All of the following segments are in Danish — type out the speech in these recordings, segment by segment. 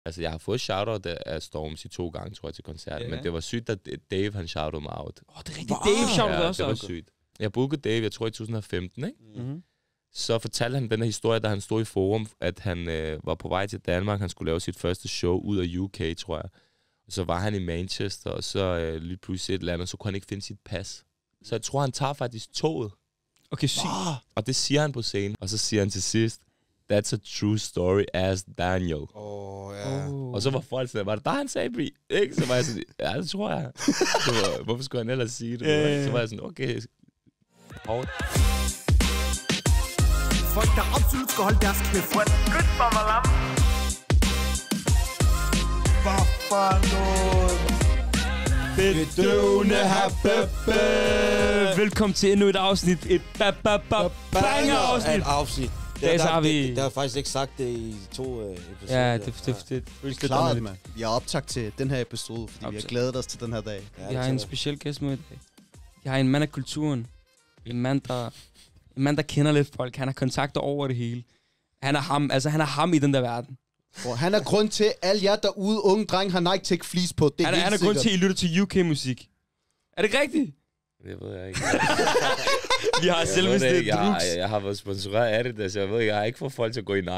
Altså, jeg har fået shoutout af Stormzy 2 gange, tror jeg, til koncerten. Men det var sygt, at Dave, han shoutede mig out. Det er rigtigt. Dave shoutede også. Det var sygt. Jeg bookede Dave, jeg tror i 2015, ikke? Mm-hmm. Så fortalte han den her historie, da han stod i forum, at han var på vej til Danmark. Han skulle lave sit første show ud af UK, tror jeg. Og så var han i Manchester, og så lige pludselig et eller andet, så kunne han ikke finde sit pas. Så jeg tror, han tager faktisk toget. Okay, sygt. Og det siger han på scenen. Og så siger han til sidst, that's a true story as Daniel. Og så var folk sådan, var det der, han sagde, Bri? Ikke? Så var jeg sådan, ja, det tror jeg. Hvorfor skulle han ellers sige det? Så var jeg sådan, okay. Hårdt. Folk, der absolut skal holde deres kæft. Good for my lam. Hvad for noget? Bedøvende velkommen til endnu et afsnit. Et banger-afsnit. Der har faktisk ikke sagt det i 2 episoder. Ja, det er klart, mand. Vi har optagt til den her episode, fordi vi har glædet os til den her dag. Vi har en speciel gæst med i dag. Jeg har en mand af kulturen. En mand, der kender lidt folk. Han har kontakter over det hele. Han er ham, han er ham i den der verden. Og han er grund til, at alle jer derude, unge dreng, har Nike Tech Fleece på. Det er han er grund til, at I lytter til UK-musik. Er det ikke rigtigt? Det ved jeg ikke. Vi har selveste Drux. Jeg har været sponsoreret af det, så jeg ved ikke, jeg har ikke fået folk til at gå i Nike.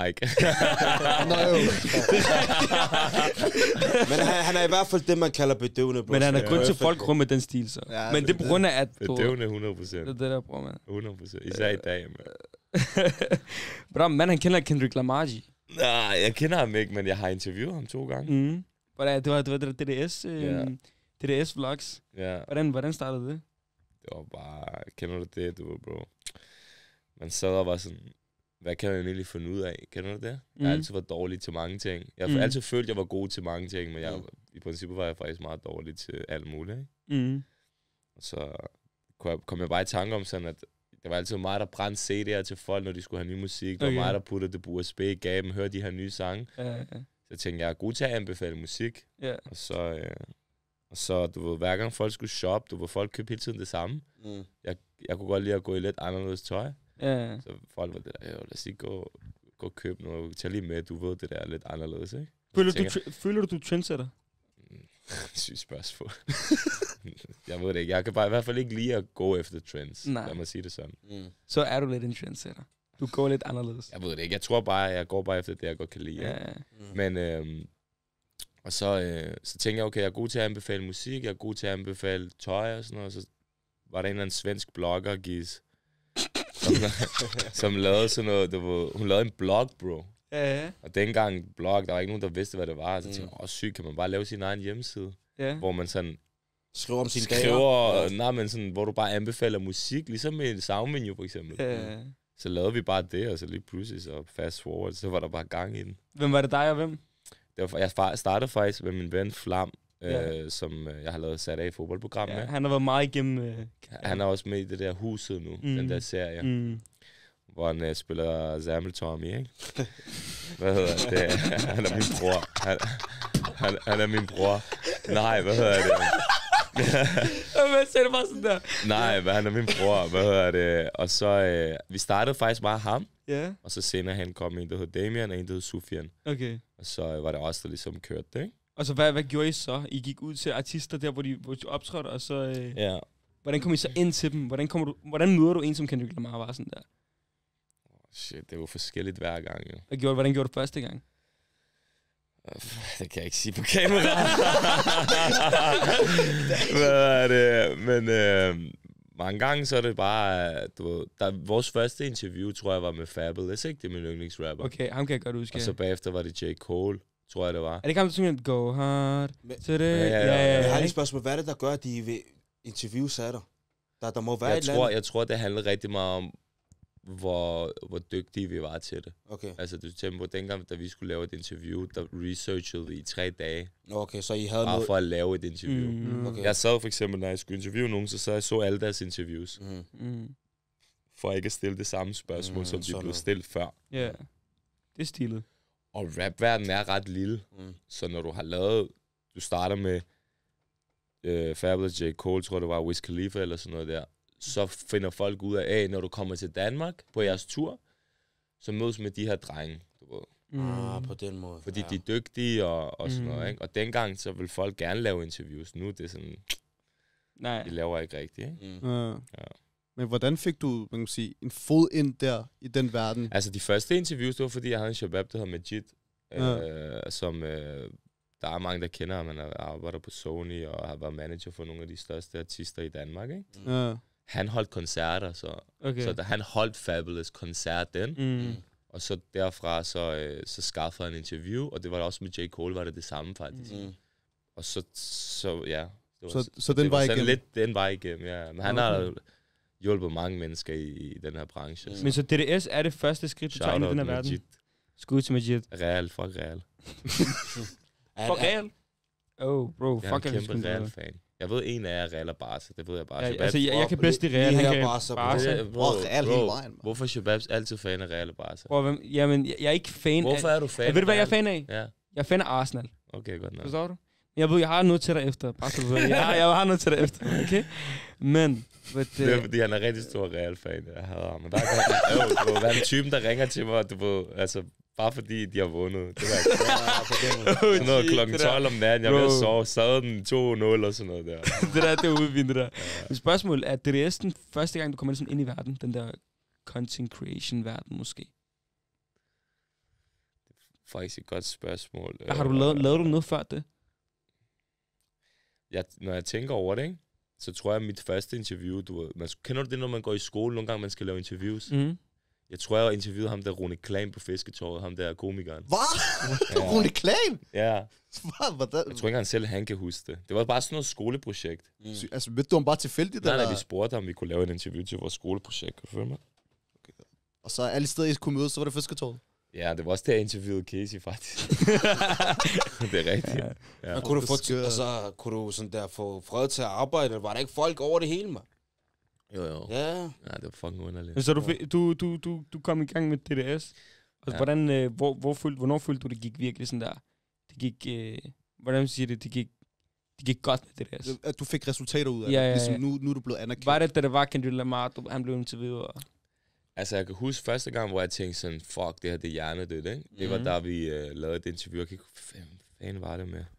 Men han er i hvert fald det, man kalder bedøvende. Men han er grund til folk rum med den stil, så. Ja, men det er på grund af, at... Bedøvende 100%. Det er det, der bruger man. 100%. Især i dag, man. Bro, man, han kender Kendrick Lamar. Nej, jeg kender ham ikke, men jeg har interviewet ham 2 gange. Mm. Det var DDS, DDS Vlogs. Ja. Hvordan startede det? Det var bare, kender du det, du bro? Man sad og var sådan, hvad kan man egentlig finde ud af? Kender du det? Jeg har altid været dårlig til mange ting. Jeg har altid følt, jeg var god til mange ting, men i princippet var jeg faktisk meget dårlig til alt muligt. Ikke? Og så kom jeg bare i tanke om sådan, at det var altid mig, der brændte CD'er til folk, når de skulle have ny musik. Det var mig, der puttede det på USB, gav dem, hørte de her nye sange. Så jeg tænkte, jeg er god til at anbefale musik. Og så, du ved, hver gang folk skulle shoppe, folk købte hele tiden det samme. Jeg kunne godt lide at gå i lidt anderledes tøj. Så folk var det der, lad os lige gå og købe noget. Tag lige med, du ved, det der er lidt anderledes, ikke? Føler du trendsetter? Sygt spørgsmål. Jeg ved det ikke. Jeg kan bare i hvert fald ikke lide at gå efter trends. Lad mig sige det sådan. Så er du lidt en trendsetter. Du går lidt anderledes. Jeg ved det ikke. Jeg tror bare, jeg går bare efter det, jeg godt kan lide. Men... Og så tænkte jeg, okay, jeg er god til at anbefale musik, jeg er god til at anbefale tøj og sådan noget. Så var der en eller anden svensk blogger, Gis, som lavede sådan noget, hun lavede en blog, bro. Og dengang blog, der var ikke nogen, der vidste, hvad det var. Så tænkte jeg, sygt, kan man bare lave sin egen hjemmeside? Hvor man sådan... Skriver om sine dager. Men sådan, hvor du bare anbefaler musik, ligesom med en soundmenu for eksempel. Så lavede vi bare det, og så lige pludselig, så fast forward, så var der bare gang i den. Hvem var det, dig og hvem? Jeg startede faktisk med min ven Flam, som jeg har lavet sat af i fodboldprogram med. Han har været meget igennem... Han er også med i det der Huset nu, den der serie, hvor han spiller Zamel Tommy, ikke? Hvad hedder det? Han er min bror. Han er min bror. Nej, hvad hedder det? Hvad sagde du bare sådan der? Nej, men han er min bror. Hvad hedder det? Og så, vi startede faktisk bare ham. Og så senere hen kom en, der hed Damian, og en, der hed Sufjan. Okay. Og så var det også der ligesom kørte det, ikke? Og så hvad gjorde I så? I gik ud til artister der, hvor de optrådte, og så... Hvordan kom I så ind til dem? Hvordan møder du en, som Kendrick Lamar var sådan der? Shit, det var forskelligt hver gang, jo. Hvordan gjorde du første gang? Det kan jeg ikke sige på kamera. Hvad er det? Men mange gange så er det bare, du ved, vores første interview, tror jeg, var med Fabulous, ikke? Det er min yndlingsrapper. Okay, ham kan jeg godt huske. Og så bagefter var det J. Cole, tror jeg, det var. Er det ikke ham, der synger Go Hard? Jeg har lige et spørgsmål. Hvad er det, der gør, at de vil interviewe sig der må være et land? Jeg tror, det handler rigtig meget om, hvor dygtige vi var til det. Okay. Altså, du tænker på, dengang, da vi skulle lave et interview, der researchede vi i 3 dage. Okay, så I havde bare noget... for at lave et interview. Okay. Jeg sad for eksempel, når jeg skulle interviewe nogen, så jeg så alle deres interviews. For ikke at stille det samme spørgsmål, som de blev stillet før. Ja, det er stilet. Og rapverdenen er ret lille. Så når du har lavet... Du starter med Fabulous, J. Cole, tror jeg det var, Wiz Khalifa eller sådan noget der. Så finder folk ud af, når du kommer til Danmark på jeres tur, så mødes med de her drenge, du ved. På den måde. Fordi de er dygtige og sådan noget, ikke? Og dengang, så vil folk gerne lave interviews. Nu er det sådan, Nej. de laver ikke rigtigt, ikke? Ja. Men hvordan fik du, man kan sige, en fod ind der i den verden? Altså, de første interviews, det var fordi, jeg havde en shabab, der hedder Majid, som der er mange, der kender ham. Han arbejder på Sony og har været manager for nogle af de største artister i Danmark, ikke? Ja. Han holdt koncerter, så da han holdt Fabulous koncert og så derfra, så skaffede han en interview, og det var også med J. Cole, var det samme faktisk. Og så ja. Så den var igennem? Lidt den vej igennem, ja. Men han har hjulpet mange mennesker i den her branche. Men så DDS er det første skridt, du tager ind i den her verden? Skud til Majid. Real, fuck Real. Fuck Real? Oh, bro, fuck jeg er en kæmpe Real-fan. Jeg ved, en af jer er Real og Barca, det ved jeg bare. Ja, altså, jeg kan bedst lide Real, han kan Barca. Real hele vejen. Hvorfor er Shababs altid fan af Real og Barca? Bro, jamen, jeg er ikke fan Hvorfor er du fan af Ved du, hvad jeg er fan af? Ja. Jeg er fan af Arsenal. Okay, godt nok. Forstår du? Jeg har noget til dig efter. Bare så du ved. Jeg har noget til dig efter, okay? Men... det er fordi, han er rigtig stor Real-fan. Jeg hader ham. Hvad er den typen, der ringer til mig, du ved, altså... Bare fordi de har vundet. Det var ikke sådan noget klokken 12 om natten. Jeg vil sove. Sad den 2-0 og sådan noget der. det er udvindende det der. Ja. Spørgsmålet er, DDS den første gang, du kommer sådan ind i verden? Den der content creation-verden måske? Det er faktisk et godt spørgsmål. Har du lavet du noget før det? Når jeg tænker over det, ikke? Så tror jeg, at mit første interview, kender du det, når man går i skole? Nogle gange, man skal lave interviews. Jeg tror, jeg har interviewet ham der, Rune Klan på Fisketorvet, ham der komikeren. Hvad? Ja. Rune Klan? Ja. Hvordan? Jeg tror ikke, han selv kan huske det. Det var bare sådan noget skoleprojekt. Altså, ved du ham bare tilfældigt? Nej, vi spurgte ham, vi kunne lave et interview til vores skoleprojekt. Kan du følge mig? Okay. Og så alle steder, I kunne mødes, så var det Fisketorvet? Ja, det var også der, jeg interviewede Casey, faktisk. Det er rigtigt. Ja. Men kunne du sådan der få fred til at arbejde, eller var der ikke folk over det hele, mand? Jo. Ja. Ja, det var fucking underligt. Så du kom i gang med DDS. Og hvornår følte du, det gik virkelig sådan der? Det gik, hvordan siger det, det gik godt med DDS? At du fik resultater ud af det. Ligesom nu er du blevet anerkendt. Var det, da det var Kendrick Lamar, han blev interviewet? Altså, jeg kan huske første gang, hvor jeg tænkte sådan, fuck, det her, det er hjernedødt, ikke? Det var da vi lavede et interview. Jeg kan ikke fanden var det med.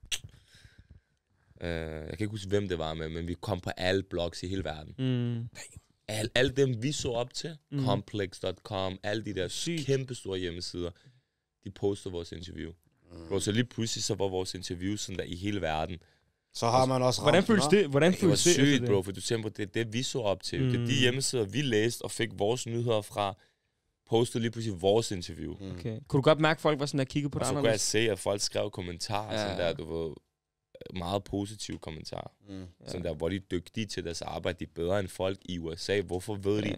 Jeg kan ikke huske, hvem det var med, men vi kom på alle blogs i hele verden. Alle dem, vi så op til, Complex.com, alle de der kæmpe store hjemmesider, de postede vores interview. Så lige pludselig, så var vores interview sådan der i hele verden. Så har man også Hvordan føles det? Det var sygt, bro, for du tænker på, det er det, vi så op til. Det er de hjemmesider, vi læste og fik vores nyheder fra, postede lige pludselig vores interview. Okay. Kunne du godt mærke, at folk var sådan der kiggede på dig? Og så kunne jeg se, at folk skrev kommentarer, sådan der, du ved, meget positive kommentarer. Sådan der, hvor de er dygtige til deres arbejde, de er bedre end folk i USA. Hvorfor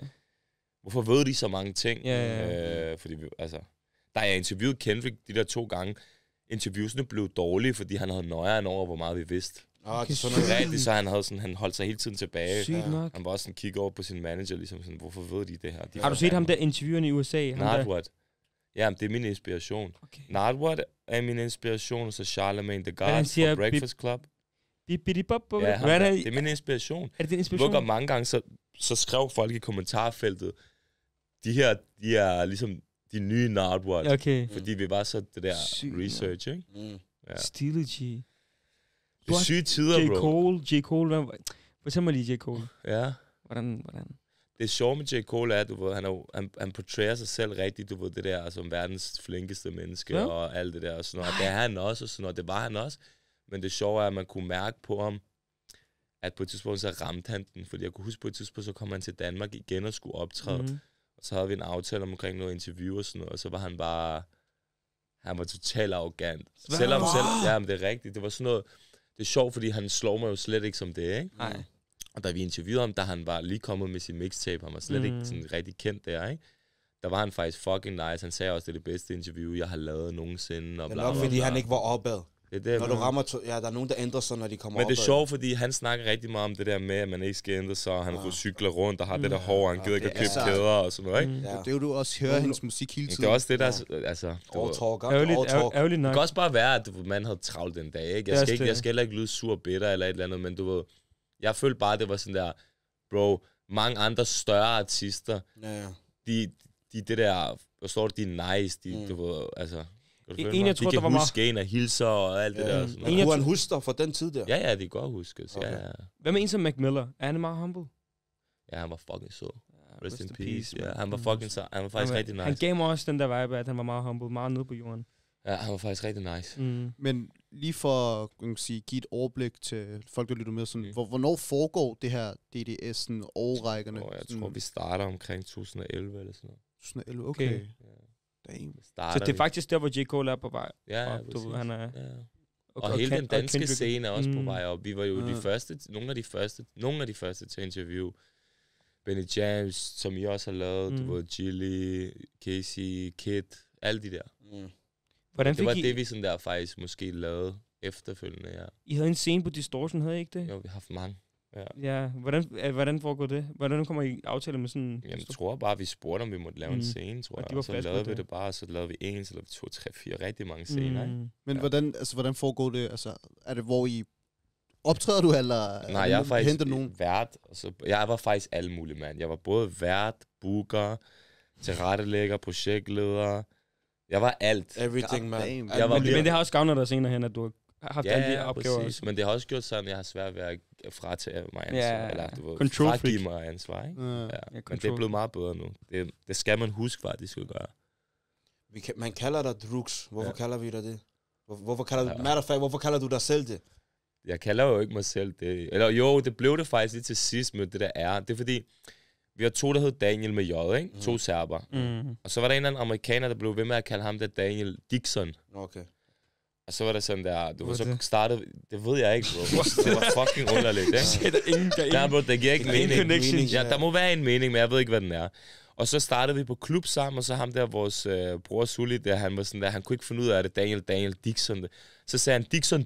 ved de så mange ting? Fordi, altså, da jeg interviewede Kendrick de der 2 gange, interviewsene blev dårlige, fordi han havde nøjeren over, hvor meget vi vidste. Så han holdt sig hele tiden tilbage. Han var også sådan kigge over på sin manager, ligesom sådan, hvorfor ved de det her? Har du set ham der interviewerne i USA? Nardwuar. Ja, det er min inspiration. Okay. Nardwuar er min inspiration, og så Charlemagne the God fra Breakfast Club. Ja, det er min inspiration. Er det din inspiration? Lukker mange gange, så skrev folk i kommentarfeltet, de her, de er ligesom de nye Nardwuar. Okay. Fordi vi var så det der research, ikke? Ja. Stille G. Det er syge tider, bro. J. Cole. Fortæl mig lige J. Cole. Ja. Hvordan? Det sjove med J. Cole er, du ved, han portrætter sig selv rigtigt, du ved, det der som verdens flinkeste menneske og alt det der og sådan noget. Det er han også og sådan noget. Det var han også. Men det sjove er, at man kunne mærke på ham, at på et tidspunkt så ramte han den. Fordi jeg kunne huske på et tidspunkt, så kom han til Danmark igen og skulle optræde. Og så havde vi en aftale omkring noget interview og sådan noget. Og så var han bare... Han var totalt arrogant. Men det er rigtigt. Det var sådan noget... Det er sjovt, fordi han slår mig jo slet ikke som det, ikke? Nej. Og da vi interviewede ham, da han var lige kommet med sin mixtape, han var slet ikke sådan rigtig kendt der, ikke? Der var han faktisk fucking nice. Han sagde også, det er det bedste interview, jeg har lavet nogensinde. Og det er nok, fordi han ikke var opad. Det, når du rammer... der er nogen, der ændrer sig, når de kommer opad. Men det er sjovt, fordi han snakker rigtig meget om det der med, at man ikke skal ændre sig. Han får cykler rundt og har det der hår, han gider ikke at købe kæder og sådan noget, ikke? Det er jo, du også hører hendes musik hele tiden. Det er også det, der... Altså, ærgerligt nok. Det kan også bare være, at man havde travlt den dag, ikke? Jeg skal heller ikke lyde sur og bitter eller et eller andet, men du ved... Jeg følte bare, det var sådan der... Bro, mange andre større artister, de det der... Forstår du, de er nice, du ved, altså... En, jeg tror, der var meget... huske en af hilser og alt det der. Sådan Kunne han huske dig fra den tid der? Ja, det kan godt huskes. Okay. Ja. Hvad med en som Mac Miller? Er han meget humble? Ja, han var fucking sød. Rest in peace. peace, Ja, han var fucking så. Han var faktisk rigtig nice. Han gav mig også den der vibe, at han var meget humble, meget nede på jorden. Ja, han var faktisk rigtig nice. Men lige for at give et overblik til folk, der lytter med, sådan, hvornår foregår det her DDS'en årrækkerne? Jeg tror, vi starter omkring 2011 eller sådan noget. 2011, okay. Så det er faktisk der, hvor J. Cole er på vej. Ja, han er... Og hele den danske scene er også på vej op. Vi var jo de første, nogle af de første til interview. Benny James, som I også har lavet, du ved, Gilly, Casey, Kid, alle de der. Det var det, vi sådan der faktisk måske lavede efterfølgende, ja. I havde en scene på Distortion, havde I ikke det? Jo, vi har haft mange. Ja, hvordan foregår det? Hvordan kommer I aftale med sådan... Jamen, jeg tror bare, vi spurgte, om vi måtte lave en scene, tror jeg. Og så lavede vi det bare, så lavede vi en, så lavede vi 2, 3, 4, rigtig mange scener, ikke? Men hvordan foregår det? Altså, er det, hvor I optræder du, eller nej, jeg er faktisk vært. Jeg var faktisk alle mulige, mand. Jeg var både vært, booker, tilrettelægger, projektleder. Jeg var alt. Everything, man. Men det har også gavnet dig senere hen, at du har haft alle de opgaver. Præcis. Men det har også gjort sådan, at jeg har svært ved at fratage mig ansvar. Ja, eller du ved, fragive mig ansvar, ikke? Ja. Men det er blevet meget bedre nu. Det skal man huske, hvad det skal gøre. Man kalder dig Drugs. Hvorfor kalder vi dig det? Hvorfor kalder du dig selv det? Jeg kalder jo ikke mig selv det. Eller jo, det blev det faktisk lige til sidst med det der er. Det er fordi, vi har 2, der hed Daniel med J, ikke? 2 serber. Og så var der en eller anden amerikaner, der blev ved med at kalde ham der Daniel Dixon. Okay. Og så var der sådan der, så startede, det ved jeg ikke, bro. Det var fucking underligt, ikke? Det giver ikke mening. Ja, der må være en mening, men jeg ved ikke, hvad den er. Og så startede vi på klub sammen, og så ham der, vores bror Sully, der, han var sådan der, han kunne ikke finde ud af det, Daniel Dixon. Så sagde han Dixon.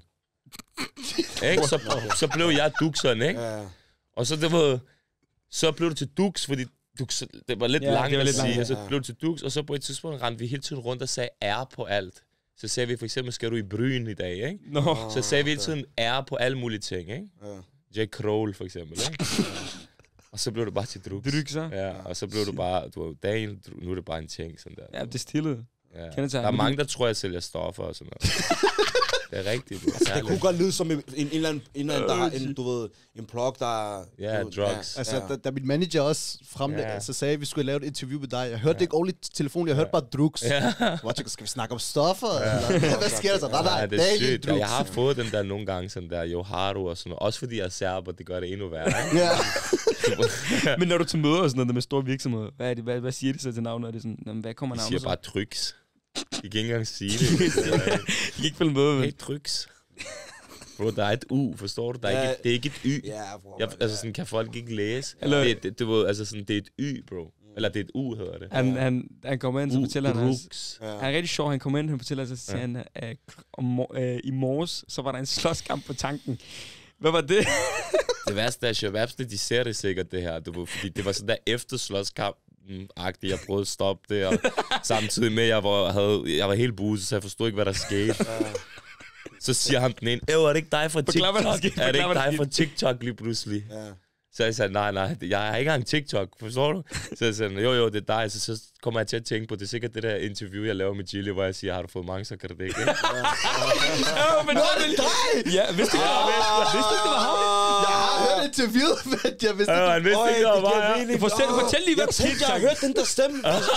Ikke? Så blev jeg Duxon, ikke? Ja. Og så blev det til Dux, fordi det var lidt langt at sige, og så blev det til Dux, og så på et tidspunkt rendte vi hele tiden rundt og sagde R på alt. Så sagde vi for eksempel, skal du i Bryn i dag, ikke? Så sagde vi hele tiden R på alle mulige ting, ikke? Jack Kroll for eksempel, ikke? Og så blev det bare til Drux. Ja, og så blev det bare, Daniel, nu er det bare en ting, sådan der. Ja, det er stille. Ja. Der er mange, der tror, jeg sælger stoffer og sådan noget. Det er rigtigt. Altså, det kunne godt lyde som en eller anden, der har en plug, der... Ja, drugs. Altså, da min manager også fremlagde, så sagde, at vi skulle lave et interview med dig. Jeg hørte det ikke ordentligt til telefonen, jeg hørte bare drugs. Skal vi snakke om stoffer? Hvad sker der så? Nej, det er sygt. Jeg har fået den der nogle gange, sådan der Joharu og sådan noget. Også fordi jeg er serber, det gør det endnu værre. Men når du til møder og sådan noget med store virksomheder, hvad siger de så til navnet? Er det sådan, hvad kommer navnet så? De siger bare tryks. De kan ikke engang sige det. De kan ikke følge med. Hey, tryks. Bro, der er et U, forstår du? Det er ikke et Y. Altså sådan kan folk ikke læse. Det er et Y, bro. Eller det er et U, hedder det. Han kommer ind, så fortæller han han er rigtig sjov, han kommer ind, han fortæller, så siger han, i morges, så var der en slåskamp på tanken. Hvad var det? Det værste er, Shababs, de ser det sikkert, det her. Fordi det var sådan der efter slåskamp-agtigt, jeg prøvede at stoppe det, og samtidig med, jeg var helt buset, så jeg forstod ikke, hvad der skete. Så siger han den ene, er det ikke dig fra TikTok? Er det ikke dig fra TikTok lige pludselig? Så jeg sagde, nej, jeg har ikke engang TikTok, forstår du? Så jeg sagde, jo, det er dig. Så kommer jeg til at tænke på, det er sikkert det der interview, jeg laver med Gilly, hvor jeg siger, har du fået mange, så kan det ikke. Men var det dig? Ja, vidste du, det var ham? Jeg har hørt interviewet, men jeg vidste ikke. Han vidste ikke, det var mig. Fortæl lige, hvad TikTok. Jeg har hørt den der stemme.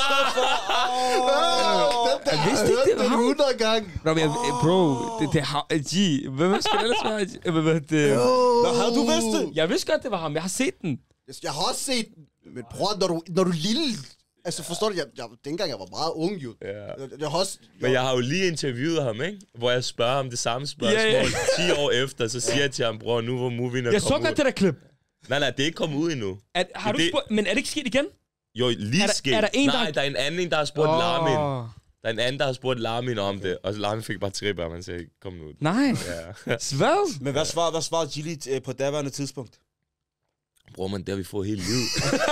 Jeg vidste ikke, det var ham. 100 gange. Bro, det er G. Hvem skal det ellers være? Har du vidst det? Jeg vidste godt, det var ham. Jeg har set den. Jeg har også set den. Men bror, når du er lille... Altså forstår du, dengang jeg var meget ung jo. Men jeg har jo lige interviewet ham, ikke? Hvor jeg spørger ham det samme spørgsmål 10 år efter, så siger jeg til ham, bror, nu hvor movien er kommet ud. Jeg så godt det der klip. Nej, det er ikke kommet ud endnu. Har du men er det ikke sket igen? Jo, lige sket. Er der en, nej, der er en anden, der har spurgt Lamin. Der er en anden, der har spurgt Lamin om det, og Lamin fik bare tripper, og man sagde, kom nu ud. Nej, svæv. Men hvad svarede Gilly på daværende tidspunkt? Bror, man, det har vi fået hele livet.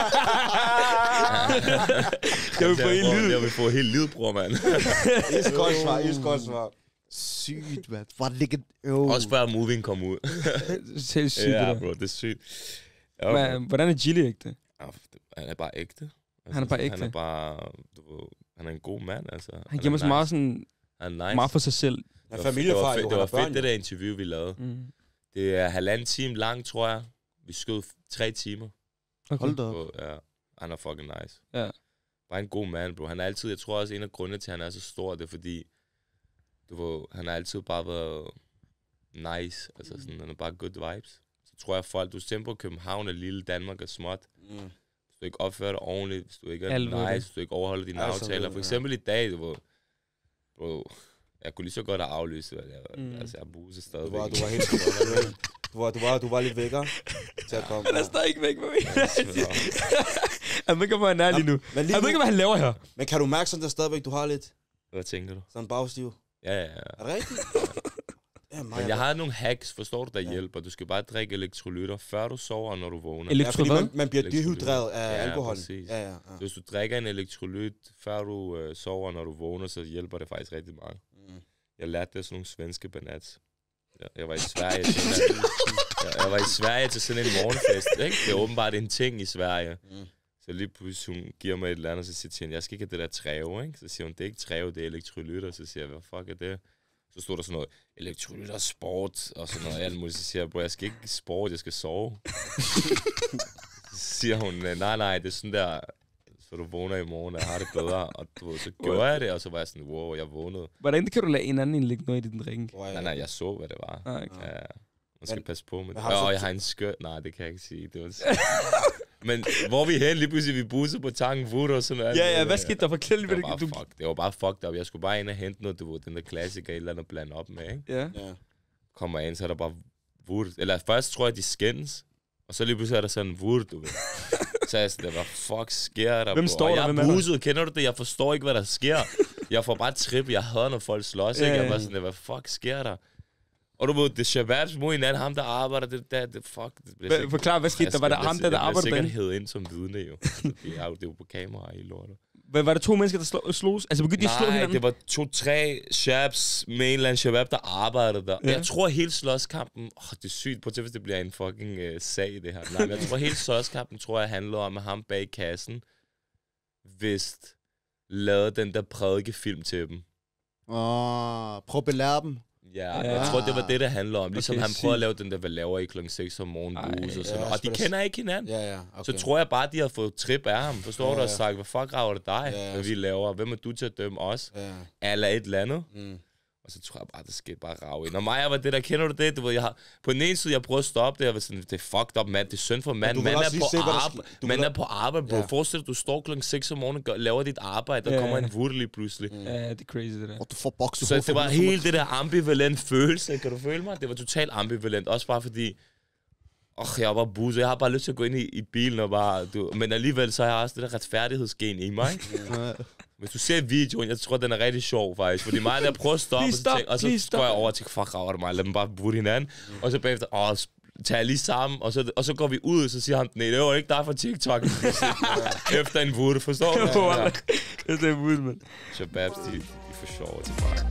Det har vi fået hele livet, bror, mand. Iskold svar. Sygt, mand. Var det ikke... Også før movien kom ud. Det er sygt, ja, bro, det er sygt. Hvordan er Gilly ægte? Han er bare ægte. Han er bare ægte? Han er bare... Han er en god mand, altså. Han giver mig så meget sådan... Han er nice. Meget for sig selv. En familiefar, det var fedt, det der interview, vi lavede. Det er 1,5 time lang, tror jeg. Vi skød 3 timer. Okay. Hold da op. Ja, han er fucking nice. Ja. Bare en god mand, bro. Han er altid, jeg tror også, en af grundene til, at han er så stor, det er fordi, han har altid bare været nice. Altså sådan, han har bare good vibes. Så tror jeg, folk, du stemmer på København er lille, Danmark er småt. Hvis du ikke opfører dig ordentligt, hvis du ikke er nice, hvis du ikke overholder dine aftaler. For eksempel i dag, bro, jeg kunne lige så godt have aflyst, altså jeg buser stadig. Du var helt du var lidt vækker til at komme. Han er stadig ikke væk med mig. Han ved ikke, hvor han er lige nu. Han ved ikke, hvad han laver her. Men kan du mærke sådan, der stadigvæk, du har lidt? Hvad tænker du? Sådan bagstiv? Ja. Er det rigtigt? Men jeg har nogle hacks, forstår du, der hjælper. Du skal bare drikke elektrolytter, før du sover, og når du vågner. Ja, fordi man bliver dehydreret af alkohol. Ja. Så hvis du drikker en elektrolyt, før du sover, når du vågner, så hjælper det faktisk rigtig meget. Jeg lærte det af sådan nogle svenske banats. Jeg var i Sverige til sådan en morgenfest, ikke? Det er åbenbart en ting i Sverige. Så lige pludselig hun giver mig et eller andet, så siger hun, jeg skal ikke have det der træve, ikke? Så siger hun, det er ikke træve, det er elektrolytter. Så siger jeg, hvad fuck er det? Så stod der sådan noget, elektrolytter, sport, og sådan noget alt muligt. Så siger jeg, bro, jeg skal ikke sport, jeg skal sove. Så siger hun, nej, det er sådan der, så du vågner i morgen, og jeg har det bedre. Og så gjorde jeg det, og så var jeg sådan, wow, jeg vågnede. Hvordan kan du lade en anden lægge noget i din drink? Nej, jeg så, hvad det var. Okay. Ja, man skal passe på med det. Jeg har en skørt. Nej, det kan jeg ikke sige. Det var men hvor vi hen, lige pludselig vi bussede på tanken, Voodoo og sådan noget. Ja, hvad skete der? Forklæd lige, hvad det var bare fucked up. Jeg skulle bare ind og hente noget, du ved, den der klassiker, et eller andet blande op med, ikke? Ja. Kommer ind, så er der bare Voodoo. Eller først tror jeg, de skændes, og så lige pludselig er der sådan en Voodoo, du ved. Så jeg sådan, hvad fuck sker der? Hvem står der? Og jeg er buset, kender du det? Jeg forstår ikke, hvad der sker. Jeg får bare trip, jeg hader, når folk slås, ikke? Jeg var sådan, hvad fuck sker der? Og du ved, det er Shababs mod hinanden, ham der arbejder, det fuck. Det forklar, hvad skete der? Var det ham der arbejdede derinde? Jeg sikkert ind som vidne, jo. Det er jo på kamera i lortet. Var det 2 mennesker, der slogs? Altså begyndte de at slå hinanden? Nej, det var 2-3 Shabs med en eller anden Shabab, der arbejdede der. Ja. Jeg tror hele slåskampen, det er sygt, på hvis det bliver en fucking sag, det her. Nej, men jeg tror hele slåskampen, handler om, at ham bag kassen vist lavede den der prædikefilm til dem. Prøv at belære dem. Ja, jeg tror, det var det handler om. Ligesom han prøver at lave den der, hvad laver I klokken 6 om morgenen, bus og sådan noget. Og de kender ikke hinanden. Okay. Så tror jeg bare, de har fået trip af ham. Forstår du? Og sagt, hvad fuck rager det dig, hvad vi laver? Hvem er du til at dømme os? Eller et eller andet. Og så tror jeg bare, det skete bare rave ind. Og mig var det der, kender du det? Du ved, jeg har, på den ene side, jeg prøver at stoppe det, jeg var sådan, det er fucked up, mand. Det er synd for mand. Man er på arbejde, bro. Forestil dig, du står klokken 6 om morgenen, laver dit arbejde, der kommer en Voodoo lige pludselig. Ja, det er crazy, det der. Og du får bokset. Så det var helt det der ambivalent følelse, kan du føle mig? Det var totalt ambivalent, også bare fordi, jeg var bare buset. Jeg har bare lyst til at gå ind i bilen og bare, men alligevel så har jeg også det der retfærdighedsgen i mig. Hvis du ser videoen, jeg tror, den er rigtig sjov faktisk. Fordi mig, der prøver at stoppe, og så går jeg over til, fuck, rager det mig, lad dem bare bruge hinanden. Og så bagefter, tager lige sammen, og så går vi ud, og så siger han, nej, det var ikke dig fra TikTok. Efter en Voodoo, forstår du? Det er Voodoo, mand. Shababs, de er for sjove til mig.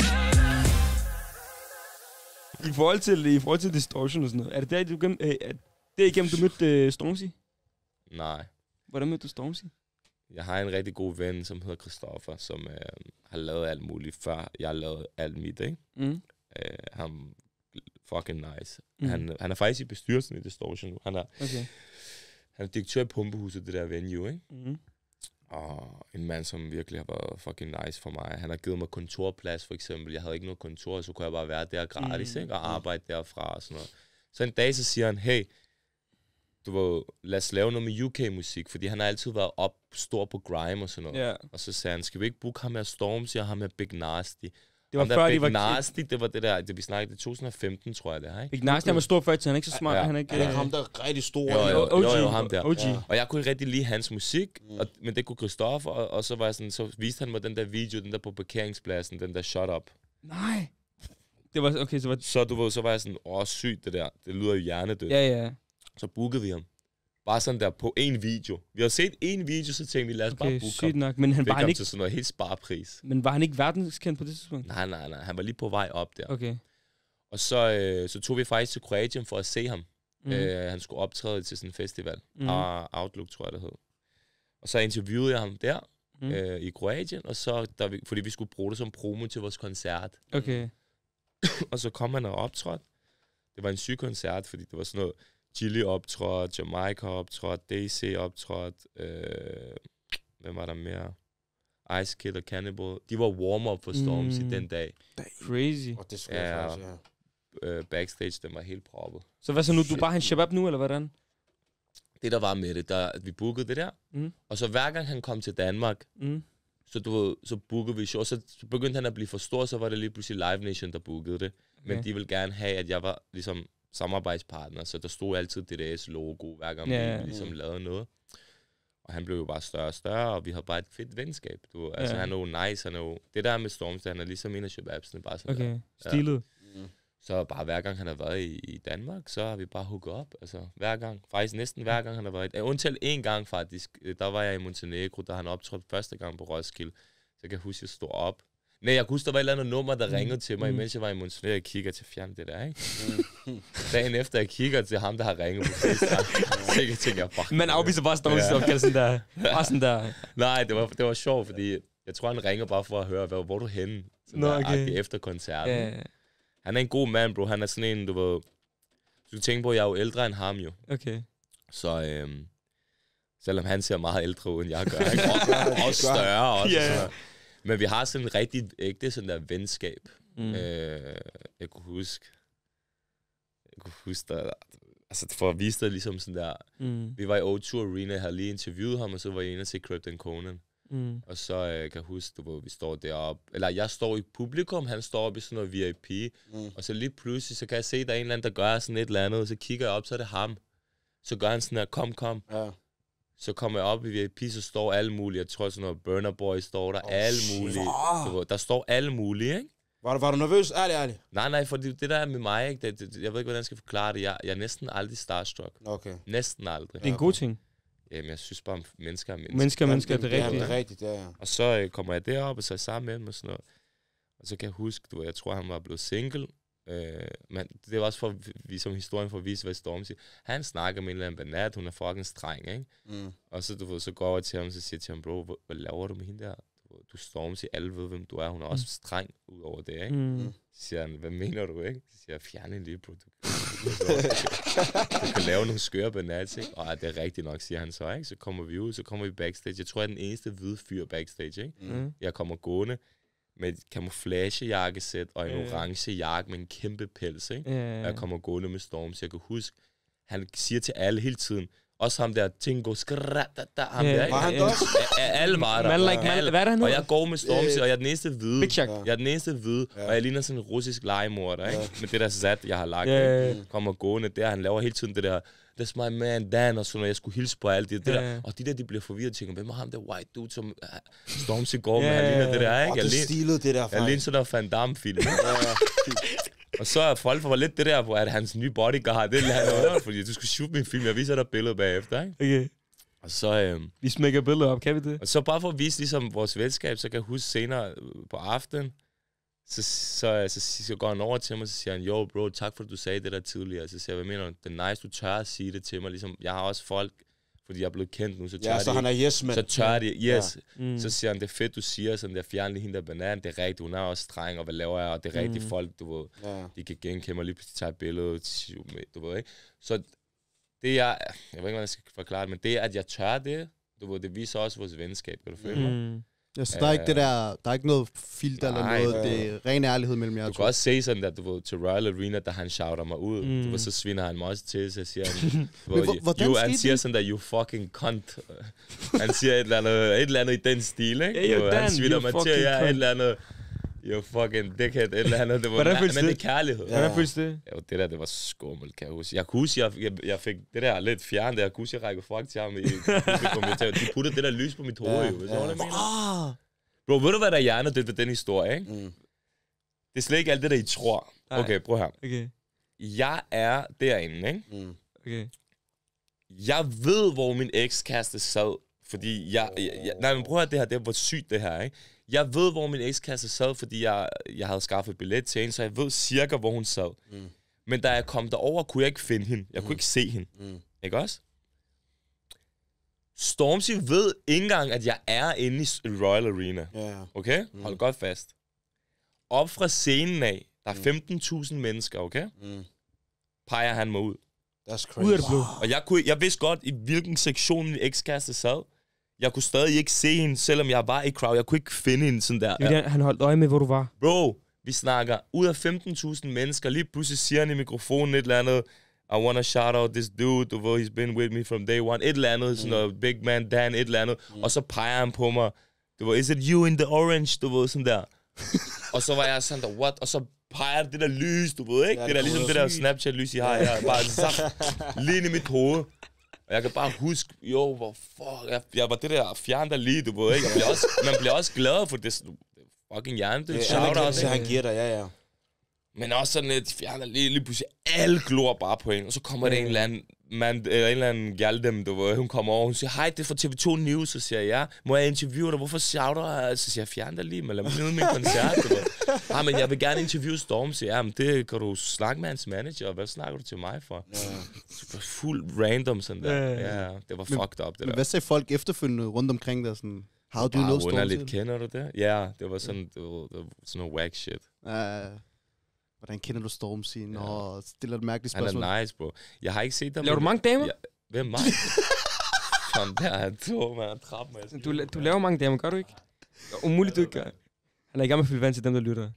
I forhold til distortion og sådan noget, er det der, det er igennem, du mødte Stormzy? Nej. Hvordan mødte du Stormzy? Jeg har en rigtig god ven, som hedder Christoffer, som har lavet alt muligt, før jeg lavede alt mit, ikke? Han fucking nice. Han er faktisk i bestyrelsen i Distortion. Han er direktør i Pumpehuset, det der venue, ikke? Og en mand, som virkelig har været fucking nice for mig. Han har givet mig kontorplads, for eksempel. Jeg havde ikke noget kontor, så kunne jeg bare være der gratis, ikke? Og arbejde derfra og sådan noget. Så en dag, så siger han, hey, lad os lave noget med UK-musik, fordi han har altid været stor på grime og sådan noget. Og så sagde han, skal vi ikke booke ham med Stormzy og ham med Big Nasty? Det var før, Big Nasty, det var det der, det vi snakkede i 2015, tror jeg det her, ikke? Big Nasty, han var stor før, så han er ikke så smart. Han er ikke ham, der er rigtig stor. Jo, ham der. Og jeg kunne rigtig lide hans musik, men det kunne Christoffer, og så var jeg sådan, så viste han mig den der video, den der på parkeringspladsen, den der Shut Up. Nej. Det var, okay, så var jeg sådan, sygt det der, det lyder jo hjernedødt. Ja. Så bookede vi ham. Bare sådan der på en video. Vi har set en video, så tænkte vi, lad os bare booke ham. Nok. Men han var ham ikke til sådan noget helt sparepris. Men var han ikke verdenskendt på det tidspunkt? Nej. Han var lige på vej op der. Okay. Og så tog vi faktisk til Kroatien for at se ham. Han skulle optræde til sådan en festival. Outlook, tror jeg, det hed. Og så interviewede jeg ham der. i Kroatien, og så, fordi vi skulle bruge det som promo til vores koncert. Okay. Og så kom han og optrådte. Det var en syg koncert, fordi det var sådan noget, Chili optrådte, Jamaica optrådte, DC optrådte, hvem var der mere? Ice Kid og Cannibal. De var warm-up for Stormzy den dag. Crazy. Og det skulle jeg faktisk, Backstage, den var helt proppet. Så hvad så nu? Du er bare en shabab nu, eller hvordan? Det der var med det, vi bookede det der. Og så hver gang han kom til Danmark, så bookede vi show. Så begyndte han at blive for stor, så var det lige pludselig Live Nation, der bookede det. Okay. Men de ville gerne have, at jeg var ligesom samarbejdspartner, så der stod altid DDS logo, hver gang vi ligesom lavede noget. Og han blev jo bare større og større, og vi har bare et fedt venskab. Altså han er jo nice, han er jo... Det der med Stormzy, han er ligesom en af shababsene, bare sådan okay. Stilet. Så bare hver gang han har været i Danmark, så har vi bare hooket op. Altså hver gang. Faktisk næsten hver gang han har været undtaget en gang faktisk. Der var jeg i Montenegro, da han optrådte første gang på Roskilde. Så jeg kan huske, at jeg stod op. Nej, jeg kunne huske, der var et eller andet nummer, der ringede til mig, mens jeg var i Montenegro. Jeg kigger til fjern det der, ikke? Dagen efter, jeg kigger til ham, der har ringet på FaceTime. Så jeg tænker, fuck. Men afviser bare Stormzy sådan der. Bare sådan der. Nej, det var sjovt, fordi jeg tror, han ringer bare for at høre, hvor er du henne? Okay. Efter koncerten. Yeah. Han er en god mand, bro. Han er sådan en, du ved... Du tænker på, at jeg er jo ældre end ham, jo. Okay. Så selvom han ser meget ældre ud, end jeg gør, ikke? Og større også. Yeah. Men vi har sådan en rigtig ægte sådan der venskab. Jeg kunne huske der, altså for at vise dig ligesom sådan der... Vi var i O2 Arena, jeg havde lige interviewet ham, og så var jeg inde og se Krypton Conan. Og så kan jeg huske, hvor vi står deroppe. Eller jeg står i publikum, han står oppe i sådan noget VIP. Og så lige pludselig, så kan jeg se, der er en eller anden, der gør sådan et eller andet. Og så kigger jeg op, så er det ham. Så gør han sådan her, kom. Ja. Så kommer jeg op i VIP, så står alle mulige. Jeg tror sådan noget, Burna Boy står der, alle mulige. Der står alle mulige, ikke? Var du nervøs? Ærlig. Nej, for det der er med mig, ikke? Jeg ved ikke, hvordan jeg skal forklare det. Jeg er næsten aldrig starstruck. Okay. Næsten aldrig. Det er en god ting. Jamen, jeg synes bare, mennesker er mennesker, det er rigtigt. Det er rigtigt, ja. Og så kommer jeg derop, og så er jeg sammen med ham og sådan noget. Og så kan jeg huske, jeg tror, han var blevet single. Men det var også for som historien for at vise, hvad Stormzy. Han snakker med en eller anden banat, hun er fucking streng, ikke? Og så, så går jeg til ham, og så siger jeg til ham, bro, hvad laver du med hende der? Du Stormzy, alle ved, hvem du er. Hun er også streng ud over det, ikke? Så siger han, hvad mener du, ikke? Så siger jeg, fjern en lige, bro. Du kan lave nogle skøre banats, ikke? Og det er rigtigt nok, siger han så, ikke? Så kommer vi ud, så kommer vi backstage. Jeg tror, jeg er den eneste hvide fyr backstage, ikke? Jeg kommer gående med et camouflagejakkesæt og en orange jakke med en kæmpe pels, ikke? Og jeg kommer gående med Stormzy. Jeg kan huske, han siger til alle hele tiden, også ham der, Tingo, ham der, ikke? Var han også? Alle var der. Hvad er der nu? Og jeg går med Stormzy, og jeg er den eneste hvide. Big Shaq. Jeg er den eneste hvide, og jeg ligner sådan en russisk legemorder, ikke? Med det der sat, jeg har lagt. Kommer gående der, han laver hele tiden det der, that's my man, Dan, og så når jeg skulle hilse på alt det der. Og de bliver forvirret og tænker, hvem er ham der white dude, som Stormzy går med, han ligner det der, ikke? Og det stilede det der, faktisk. Jeg ligner sådan der Van Damme-film, Og så er folk for lidt det der på, at hans nye bodyguard, det er han, fordi du skulle shoot min film, jeg viser dig billeder bagefter, ikke? Okay. Og så... vi smækker billeder op, kan vi det? Og så bare for at vise ligesom vores venskab, så kan jeg huske senere på aftenen, så går han over til mig, og så siger han, jo bro, tak for at du sagde det der tidligere. Så siger jeg, hvad mener du? Det er nice, du tør at sige det til mig. Ligesom, jeg har også folk, fordi jeg er blevet kendt nu, så tør så han er yes, man. Så tør de, yes. Så siger han, det er fedt, du siger sådan der, fjern lige hende der banan, det er rigtigt, hun er også streng, og hvad laver jeg, og det er rigtigt folk, du ved, de kan genkende mig, lige pludselig tage et billede, du ved, ikke? Så det jeg ved ikke, hvordan jeg skal forklare det, men det at jeg tør det, du ved, det viser også vores venskab, kan du føle mig? Ja, så der er ikke det der, der er ikke noget filter eller noget, det er ren ærlighed mellem jer. Du kan også se sådan, at du ved, til Royal Arena, da han shouter mig ud, du ved, så sviner han mig også til, så siger han, han siger sådan der, you fucking cunt. Han siger et eller andet i den stil, ikke? Han sviner mig til, et eller andet, you fucking dickhead, et eller andet. Det var, men det er kærlighed. Hvordan føles det? Jo, det der, det var skummelt, kan jeg huske. Jeg kunne huske, jeg fik det der lidt fjernet, jeg kunne huske, jeg rækker fuck til ham i publikum. De puttede det der lys på mit hoved, jo. Så det mener. Bro, ved du, hvad der er hjernedødt ved den historie, ikke? Det er slet ikke alt det, der I tror. Okay, prøv her. Okay. Jeg er derinde, ikke? Okay. Jeg ved, hvor min ekskæreste sad, fordi nej, men prøv at det her, det var sygt det her, ikke? Jeg ved, hvor min ekskæreste sad, fordi jeg havde skaffet billet til hende, så jeg ved cirka, hvor hun sad. Men da jeg kom derover, kunne jeg ikke finde hende. Jeg kunne ikke se hende. Ikke også? Stormzy ved ikke engang, at jeg er inde i Royal Arena. Ja. Okay? Hold godt fast. Op fra scenen af, der er 15.000 mennesker, okay? Peger han mig ud. That's crazy. Ud af det blå. Og jeg vidste godt, i hvilken sektion min ekskæreste sad. Jeg kunne stadig ikke se hende, selvom jeg var i crowd. Jeg kunne ikke finde hende sådan der. Det han holdt øje med, hvor du var. Bro, vi snakker ud af 15.000 mennesker. Lige pludselig siger han i mikrofonen et eller andet. I wanna shout out this dude, du ved, he's been with me from day one. Et eller andet, sådan noget, Big Man Dan, et eller andet. Og så peger han på mig. Du ved, is it you in the orange? Du ved, sådan der. Og så var jeg sådan der, what? Og så peger det der lys, du ved, ikke? Ja, det der ligesom det der Snapchat-lys, I har her. Bare lige ind i mit hoved. Og jeg kan bare huske, hvor fuck, jeg var det der fjern der lige, du ved, ikke? Man bliver også glad for det fucking hjerne, det shout-out. Så han giver dig, ja. Men også sådan et fjern der lige pludselig, alle glor bare på en, og så kommer der en eller anden mand, eller en eller anden gjaldem, du ved, hun kommer over, hun siger, hej, det er fra TV2 News, så siger jeg, ja, må jeg interviewe dig, hvorfor shouter jeg? Så siger jeg, fjern dig lige, men lad mig nyde min koncert, du ved. Men jeg vil gerne interviewe Storm, siger jeg, men det kan du snakke med hans manager, hvad snakker du til mig for? Super fuld random sådan der, ja, det var fucked up, det der. Hvad sagde folk efterfølgende rundt omkring der, sådan, how do you know Storm? Underligt, kender du det? Ja, det var sådan, det var sådan noget whack shit. Hvordan kender du Stormzy? Nå, stiller et mærkeligt spørgsmål. Han er nice, bro. Jeg har ikke set dem. Laver du mange damer? Hvem mig? Kom der, han tog mig og trappe mig. Du laver mange damer, gør du ikke? Umuligt, du ikke gør. Han er i gang med at fylde vand til dem, der lytter.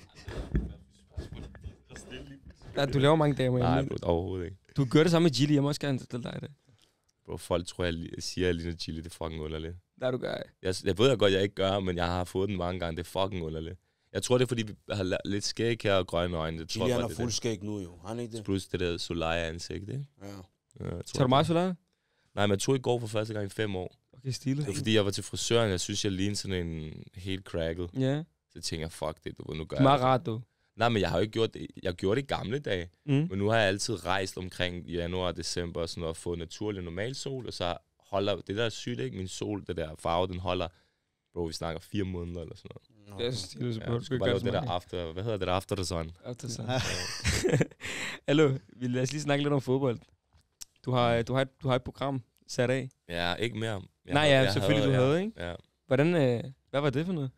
Ja, du laver mange damer. Nej, bro, overhovedet ikke. Du gør det samme med Gilly, jeg må også gerne stille dig det. Bro, folk tror, jeg siger, at jeg ligner Gilly, det er fucking underligt. Nej, du gør. Jeg ved godt, jeg ikke gør, men jeg har fået den mange gange, det er fucking underligt. Jeg tror, det er, fordi vi har lidt skæg her og grønne øjne. Det tror han har fuld skæg nu, jo. Han ikke det? Plus det der Solaya-ansigt, ikke? Ja. Tager du meget Solaya? Nej, men jeg tog i går for første gang i 5 år. Okay, stilet. Det var, fordi jeg var til frisøren, jeg synes, jeg lignede sådan en helt cracket. Ja. Så tænkte jeg, fuck det, nu gør jeg det. Meget rart, du. Nej, men jeg har jo ikke gjort det. Jeg gjorde det i gamle dage. Men nu har jeg altid rejst omkring januar og december og sådan noget, og fået naturlig normal sol, og så holder, det der er sygt, ikke? Min sol, det der farve, den holder, bro, vi snakker 4 måneder eller sådan noget. Det er stilet, så bro. Du skal bare lave det der after, hvad hedder det der, after the sun? After the sun. Hallo, lad os lige snakke lidt om fodbold. Du har et program sat af. Ja, ikke mere. Selvfølgelig du havde, ikke? Ja. Hvordan, hvad var det for noget?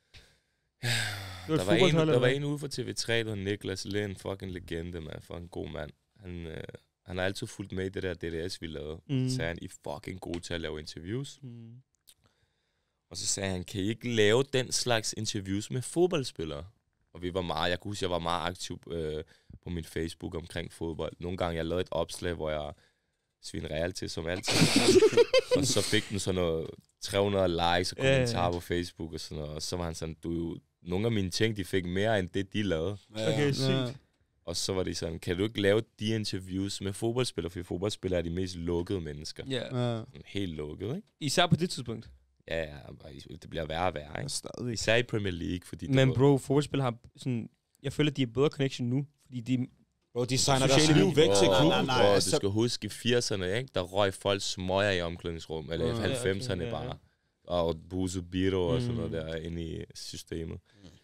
Der var en ude fra TV3, der hedder Niklas Lind, fucking legende, man, for en god mand. Han har altid fulgt med i det der DDS, vi lavede. Så sagde han, I fucking gode til at lave interviews. Og så sagde han, kan I ikke lave den slags interviews med fodboldspillere? Og vi var meget, jeg kan huske, jeg var meget aktiv på min Facebook omkring fodbold. Nogle gange, jeg lavede et opslag, hvor jeg svinede Real til, som altid. Og så fik den sådan noget 300 likes og kommentarer på Facebook og sådan noget. Og så var han sådan, nogle af mine ting, de fik mere end det, de lavede. Okay, sygt. Og så var det sådan, kan du ikke lave de interviews med fodboldspillere, fordi fodboldspillere er de mest lukkede mennesker. Ja. Helt lukkede, ikke? Især på det tidspunkt. Ja, det bliver værre og værre, ikke? Især i Premier League, fordi... Men bro, fodboldspillere har sådan... Jeg føler, at de har bedre connection nu, fordi de... Bro, de signer deres liv væk til klubben. Du skal huske, i 80'erne, ikke? Der røg folk smøger i omklædningsrum, eller i 90'erne bare. Og Buzo Biro og sådan noget der inde i systemet.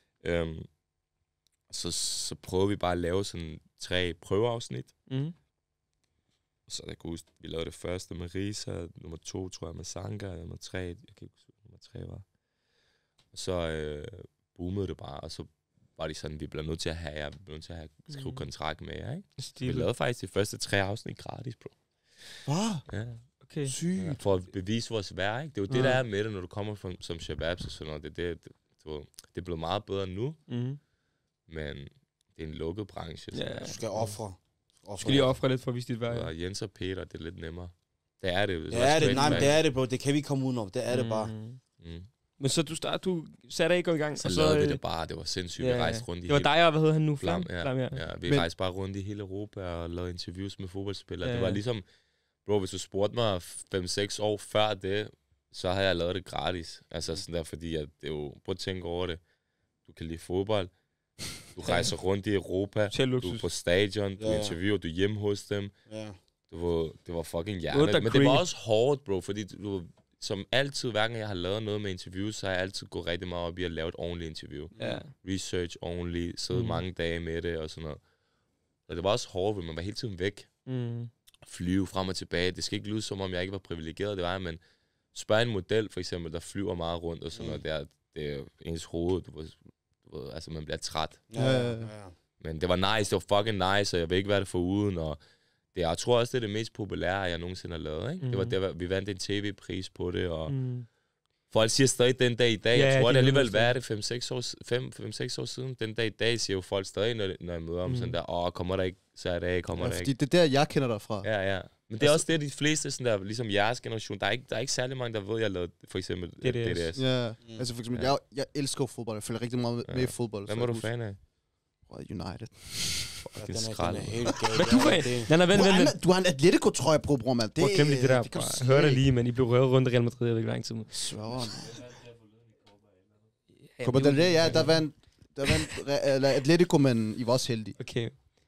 Så prøvede vi bare at lave sådan 3 prøveafsnit. Så jeg kan huske, vi lavede det første med Risa, nummer 2, tror jeg, med Sanka, nummer 3, jeg kan ikke huske, nummer 3 var. Og så boomede det bare, og så var de sådan, vi bliver nødt til at have skrive kontrakt med jer, ikke? Vi lavede faktisk de første 3 afsnit gratis, bro. Hvad? Ja. Okay. Sygt. Ja, for at bevise vores værd, ikke? Det er jo det, der er med det, når du kommer som shababs og sådan noget. Det er blevet meget bedre nu, men det er en lukket branche. Ja. Du skal ofre. Du skal lige ofre lidt for at vise dit værd. Ja, Jens og Peter, det er lidt nemmere. Det er det. Det er det, nej, men det er det, bro. Det kan vi ikke komme udenom. Det er det bare. Men så du satte ikke i gang. Så lavede vi det bare. Det var sindssygt. Vi rejste rundt i det var dig og hvad hedder han nu? Flam, ja. Vi rejste bare rundt i hele Europa og lavede interviews med fodboldspillere. Ja. Det var ligesom, bro, hvis du spurgte mig 5-6 år før det, så har jeg lavet det gratis. Altså sådan der, fordi at det er jo, prøv at tænke over det. Du kan lide fodbold. Du rejser rundt i Europa. Du er på stadion. Du interviewer. Du er hjemme hos dem. Ja. Det var fucking hjernet. Men det var også hårdt, bro, fordi som altid, hver gang jeg har lavet noget med interviews, så har jeg altid gået rigtig meget op i at lave et ordentligt interview. Research ordentligt, sidde mange dage med det og sådan noget. Så det var også hårdt, fordi man var hele tiden væk. flyve frem og tilbage. Det skal ikke lyde som om, jeg ikke var privilegeret, det var jeg, men spørg en model, for eksempel, der flyver meget rundt og sådan noget, det er ens hoved, du ved, altså man bliver træt. Ja. Men det var nice, det var fucking nice, og jeg vil ikke være det foruden, og jeg tror også, det er det mest populære, jeg nogensinde har lavet, ikke? Det var der, vi vandt en tv-pris på det, og folk siger stadig den dag i dag, jeg tror, det alligevel var det 5-6 år siden, den dag i dag siger jo folk stadig, når jeg møder om sådan der, kommer der ikke, så er det af, kommer der ikke. Det er der, jeg kender dig fra. Ja. Men det er også det, de fleste, sådan der, ligesom jeres generation, der er ikke særlig mange, der ved, jeg har lavet for eksempel DDS. Ja, altså for eksempel, jeg elsker fodbold, jeg følger rigtig meget med i fodbold. Hvad må du fan af? United. Fucking skrald. Hvad du fan? Du har en Atletico-trøje på, bror, mand. Prøv at glemme lige det der. Hør det lige, men I blev røvet rundt i Real Madrid, jeg ved ikke lang tid. Sværere. Copa del Rey, ja, der vandt Atletico, men I var også heldige. Okay.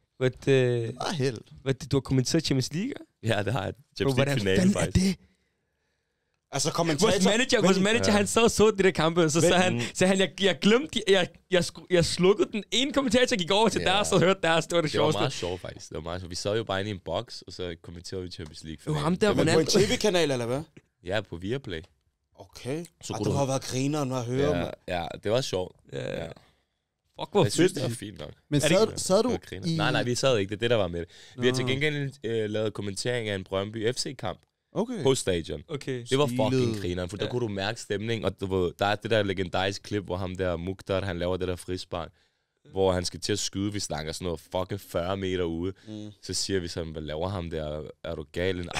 Held. Du har kommenteret Champions League? Ja, det har jeg. Champions League-finale, faktisk. Det? Altså kommentator... Vores manager, han sad og så de der kampe, så sagde han, jeg glemte, jeg slukkede den ene kommentator, gik over til deres og hørte deres, det var det sjoveste. Det var meget sjovt, faktisk. Det var meget sjovt. Vi sad jo bare inde i en boks, og så kommenterede vi Champions League. Ham der, på en tv-kanal, eller hvad? Ja, på Viaplay. Okay. Så du har været griner, når jeg hører mig. Ja, det var sjovt. Ja. Fuck, hvor fedt. Jeg synes, det var fint nok. Men sad du i... Nej, vi sad ikke. Det er det, der var med det. Vi har til gengæld lavet kommentering af en Brøndby FC-kamp. Okay. På stadion. Okay. Det var fucking grineren, for der kunne du mærke stemning, og der er det der legendariske klip, hvor ham der Mukhtar, han laver det der frispark, hvor han skal til at skyde, vi snakker sådan noget fucking 40 meter ude. Så siger vi sådan, hvad laver ham der? Er du gal, en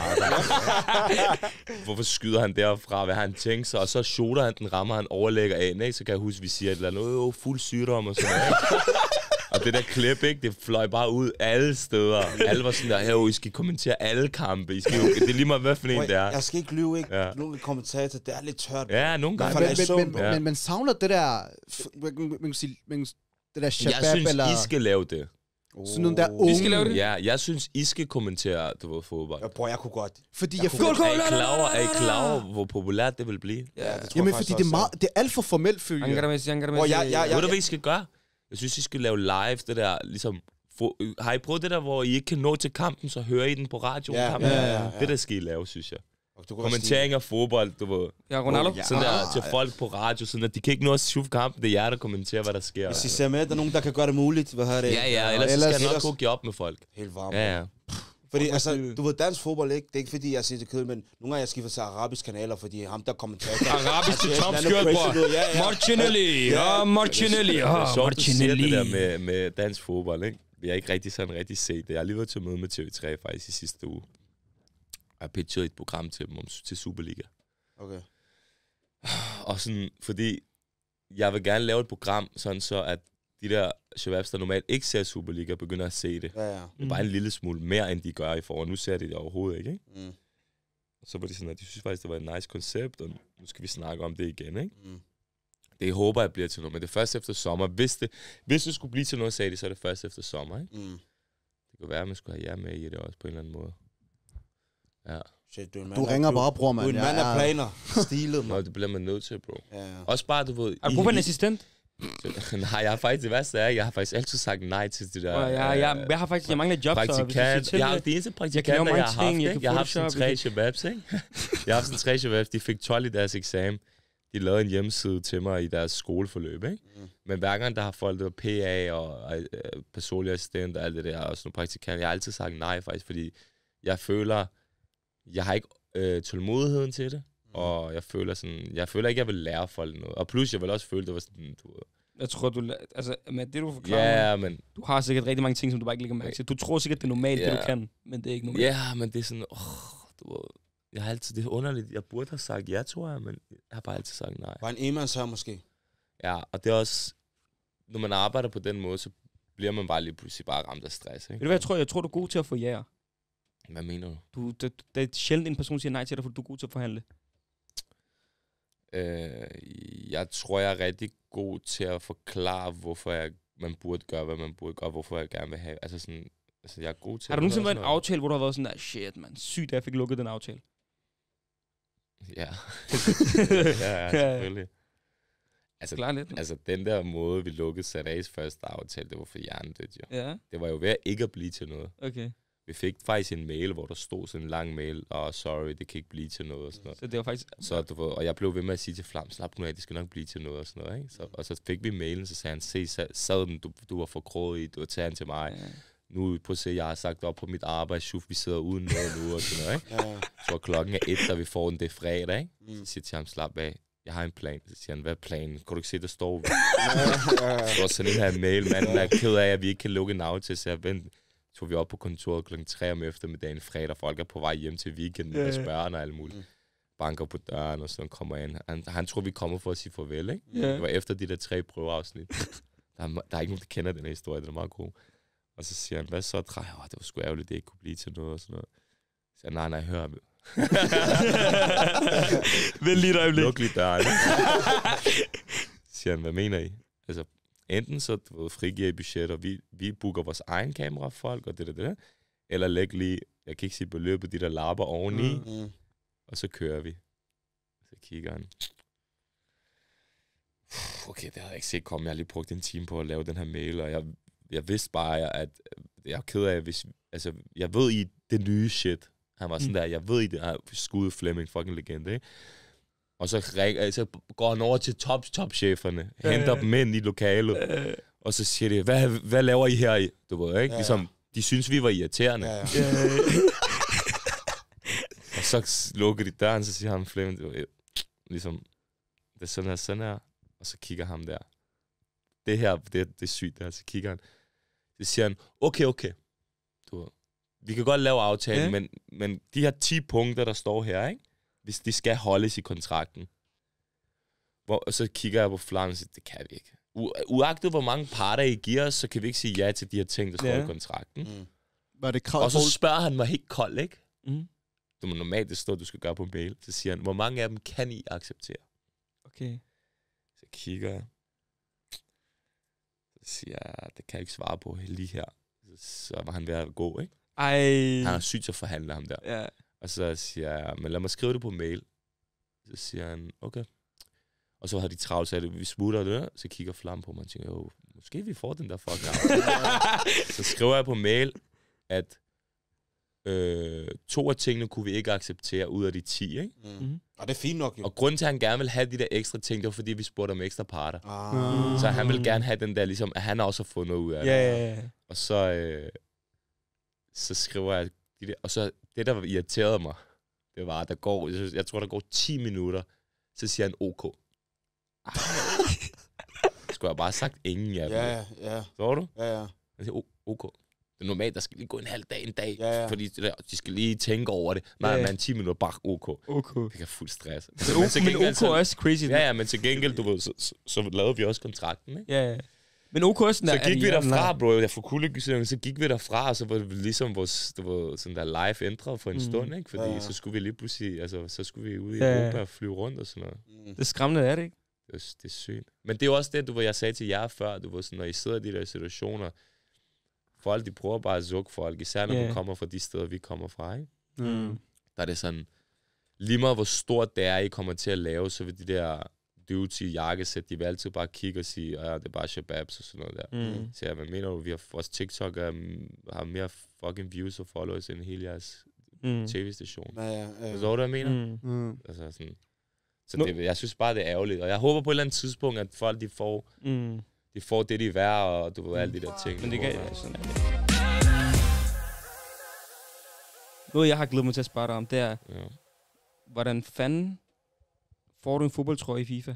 arter? Hvorfor skyder han derfra? Hvad har han tænkt sig? Og så shooter han den, rammer han, overlægger af, ikke? Så kan jeg huske, vi siger et eller andet, fuld sygdom og sådan noget. Og det der klip, ikke, det fløj bare ud alle steder. Alle var sådan der, I skal kommentere alle kampe. Det er lige meget, hvad for en det er. Jeg skal ikke lyve, ikke? Ja. Nogle kommentator, det er lidt tørt. Ja, nogle gange. Men savner det der... Man kan sige... Det der shabab, jeg synes, eller... I skal lave det. Sådan nogle der unge... Vi skal lave det? Ja, jeg synes, I skal kommentere, fodbold. Ja, bror, jeg kunne godt. Fordi er I klar over, hvor populært det vil blive? Ja, det tror jamen, fordi det er alt for formelt, følger jeg. Ved du, hvad I skal gøre? Jeg synes, I skal lave live, det der, ligesom... Har I prøvet det der, hvor I ikke kan nå til kampen, så hører I den på radioen? Ja. Det der skal I lave, synes jeg. Kommentering af fodbold, du ved. Ja, Ronaldo. Sådan der til folk på radio, sådan at de kan ikke nå at skjuffe kampen, det er jer, der kommenterer, hvad der sker. Hvis I ser med, at der er nogen, der kan gøre det muligt, hvad har det? Ja, ellers skal jeg nok kunne give op med folk. Helt varmt. Ja. Fordi, altså, du ved, dansk fodbold, ikke? Det er ikke fordi, jeg siger til kød, men nogle gange jeg skifter til arabisk kanaler, fordi ham der kommentator... Arabisk til topskørt, bror. Martinelli. Ja, Martinelli. Det er sjovt, du siger det der med dansk fodbold, ikke? Vi har ikke rigtig set det. Jeg har lige været til møde med TV3 faktisk i sidste uge. Jeg har pitchet et program til dem til Superliga. Okay. Og sådan, fordi jeg vil gerne lave et program, sådan så at de der shababs, der normalt ikke ser Superliga, begynder at se det. Ja. Det er bare en lille smule mere, end de gør i forhold. Nu ser de det overhovedet ikke? Og så var de sådan, at de synes faktisk, det var et nice koncept, og nu skal vi snakke om det igen, ikke? Det håber jeg bliver til noget, men det er først efter sommer. Hvis det skulle blive til noget, sagde de, så er det først efter sommer, ikke? Det kunne være, at man skulle have jer med i det også på en eller anden måde. Ja. Shit, du ringer bare, bror, mand. Du er en mand af planer. Stilet, Nå, det bliver man nødt til, bro. Ja. Også bare, du ved... Er du brug for en assistent? Nej, jeg har faktisk det værste af, jeg har faktisk altid sagt nej til det der... Jeg har faktisk, jeg mangler jobs, praktikant. Jeg har det eneste praktikanter, jeg har haft, ikke? Jeg har haft sådan 3 shababs, ikke? Jeg har haft sådan 3 shababs, de fik 12 i deres eksamen. De lavede en hjemmeside til mig i deres skoleforløb, ikke? Men hver gang der har folk, der var PA og personlig assistent og alt det der, og sådan nogle praktikanter, jeg har altid sagt nej faktisk, fordi jeg føler, jeg har ikke tålmodigheden til det, og jeg føler ikke, jeg vil lære folk noget. Og plus, jeg vil også føle, det var sådan, du ved... Jeg tror, altså, med det du forklarer, ja, men... Du har sikkert rigtig mange ting, som du bare ikke lægger mærke til. Du tror sikkert, det er normalt, det du kan, men det er ikke normalt. Ja, men det er sådan, du ved... Jeg har altid, det er underligt. Jeg burde have sagt ja, tror jeg, men jeg har bare altid sagt nej. Var en enmandsher måske? Ja, og det er også... Når man arbejder på den måde, så bliver man bare lige pludselig bare ramt af stress, ikke? Ved du hvad, jeg tror, du er god til at få ja. Hvad mener du? Det er sjældent, en person siger nej til dig, fordi du er god til at forhandle. Jeg tror, jeg er rigtig god til at forklare, hvorfor man burde gøre, hvad man burde gøre, hvorfor jeg gerne vil have. Altså, jeg er god til... Har du nogensinde været en aftale, hvor du har været sådan der, shit, man, sygt, at jeg fik lukket den aftale? Ja. ja, selvfølgelig. Altså, den der måde, vi lukkede Sada's første aftale, det var for hjernedødt, jo. Ja. Det var jo ved at ikke at blive til noget. Okay. Vi fik faktisk en mail, hvor der stod sådan en lang mail, og sorry, det kan ikke blive til noget og sådan noget. Så det var faktisk... Så, og jeg blev ved med at sige til Flam, slap nu af, det skal nok blive til noget og sådan noget, ikke? Så, og så fik vi mailen, så sagde han, se, sad den, du var for kroget i, du var taget til mig. Ja. Nu prøv at se, jeg har sagt op på mit arbejde, vi sidder uden noget nu og sådan noget, ikke? Ja. Så klokken er 1, da vi får den, det er fredag, ikke? Så siger jeg til ham, slap af, jeg har en plan. Så siger han, hvad er planen? Kan du ikke se, der står? Så sådan en her mail, manden er ked af, at vi ikke kan lukke en aftale, så jeg vent. Tog vi op på kontoret klokken 3 om eftermiddagen fredag. Folk er på vej hjem til weekenden med spørgerne og alt muligt. Banker på døren, og så kommer ind. Han tror, vi kommer for at sige farvel, ikke? Det var efter de der 3 prøveafsnit. Der er ikke nogen, der kender den her historie. Den er meget god. Og så siger han, hvad så, Drej? Det var sgu ærgerligt, det ikke kunne blive til noget og sådan noget. Så siger han, nej, hør. Vent lige et øjeblik. Luk lige døren. Så siger han, hvad mener I? Altså, enten så frigiver I budget, og vi booker vores egen kamerafolk, og det, eller læg lige, jeg kan ikke sige beløbet, de der lapper oveni, og så kører vi. Så kigger han. Okay, det havde jeg ikke set komme. Jeg har lige brugt en time på at lave den her mail, og jeg vidste bare, at jeg er ked af, hvis... Altså, jeg ved i det nye shit. Han var sådan der, jeg ved i det her skud Flemming, fucking legende, ikke? Og så går han over til topcheferne, henter dem ind i lokalet, og så siger de, hvad laver I her? Du ved, ikke? Ligesom, de synes, vi var irriterende. Og så lukker de døren, så siger han, Flemming, ligesom, det er sådan her, og så kigger ham der. Det her, det er sygt der, så kigger han. Så siger han, okay. Du ved, vi kan godt lave aftalen, men de her 10 punkter, der står her, ikke? Hvis de skal holdes i kontrakten. Og så kigger jeg på Flam og siger, det kan vi ikke. Uagtet hvor mange parter I giver os, så kan vi ikke sige ja til de her ting, der står i kontrakten. Var det krav? Og så spørger han mig helt koldt, ikke? Det må normalt det står, du skal gøre på mail. Så siger han, hvor mange af dem kan I acceptere? Okay. Så kigger jeg. Så siger jeg, det kan jeg ikke svare på lige her. Så var han ved at gå, ikke? Ej. Han er sygt til at forhandle ham der. Ja. Og så siger jeg, men lad mig skrive det på mail. Så siger han, okay. Og så har de travlt, så vi smutter det, så kigger Flam på mig og tænker, jo, måske vi får den der fuck Så skriver jeg på mail, at 2 af tingene kunne vi ikke acceptere ud af de 10, ikke? Og det er fint nok, jo. Og grunden til, at han gerne vil have de der ekstra ting, det var, fordi vi spurgte om ekstra parter. Så han vil gerne have den der, ligesom, at han også har fået noget ud af det. Ja. Og så skriver jeg de der, og så det, der irriterede mig, det var, at jeg tror, der går 10 minutter, så siger han OK. Skulle jeg bare sagt ingen af dem. Ja. Så du? Ja. Jeg siger OK. Det er normalt, der skal lige gå en halv dag, fordi de skal lige tænke over det. Men 10 minutter, bare OK. Det kan fuld stress. Men OK er også crazy. Ja, men til gengæld, du ved, så lavede vi også kontrakten, ikke? Ja. Men OK også... Så gik vi derfra, bro. Jeg får kuldegysning, så gik vi derfra, og så var det ligesom vores, det var sådan der live ændret for en stund, ikke? Fordi så skulle vi lige pludselig, altså, så skulle vi ud i Europa og flyve rundt og sådan noget. Det er skræmmende, er det ikke? Det er sygt. Men det er jo også det, jeg sagde til jer før, du ved, sådan, når I sidder i de der situationer, folk, de prøver bare at zukke folk, især når man kommer fra de steder, vi kommer fra, ikke? Der er det sådan, lige meget hvor stort det er, I kommer til at lave, så vil de der dudes i jakkesæt, de vil altid bare kigge og sige, ja, det er bare shababs og sådan noget der. Så jeg, hvad mener du, vores TikTok har mere fucking views og followers end hele jeres tv-station. Så du, hvad jeg mener? Altså sådan, så jeg synes bare, det er ærgerligt. Og jeg håber på et eller andet tidspunkt, at folk, de får det, de er værd, og du ved, alle de der ting. Men det kan jeg sådan. Noget, jeg har glædet mig til at spørge dig om, det er, hvordan fanden får du en fodboldtrøje i FIFA?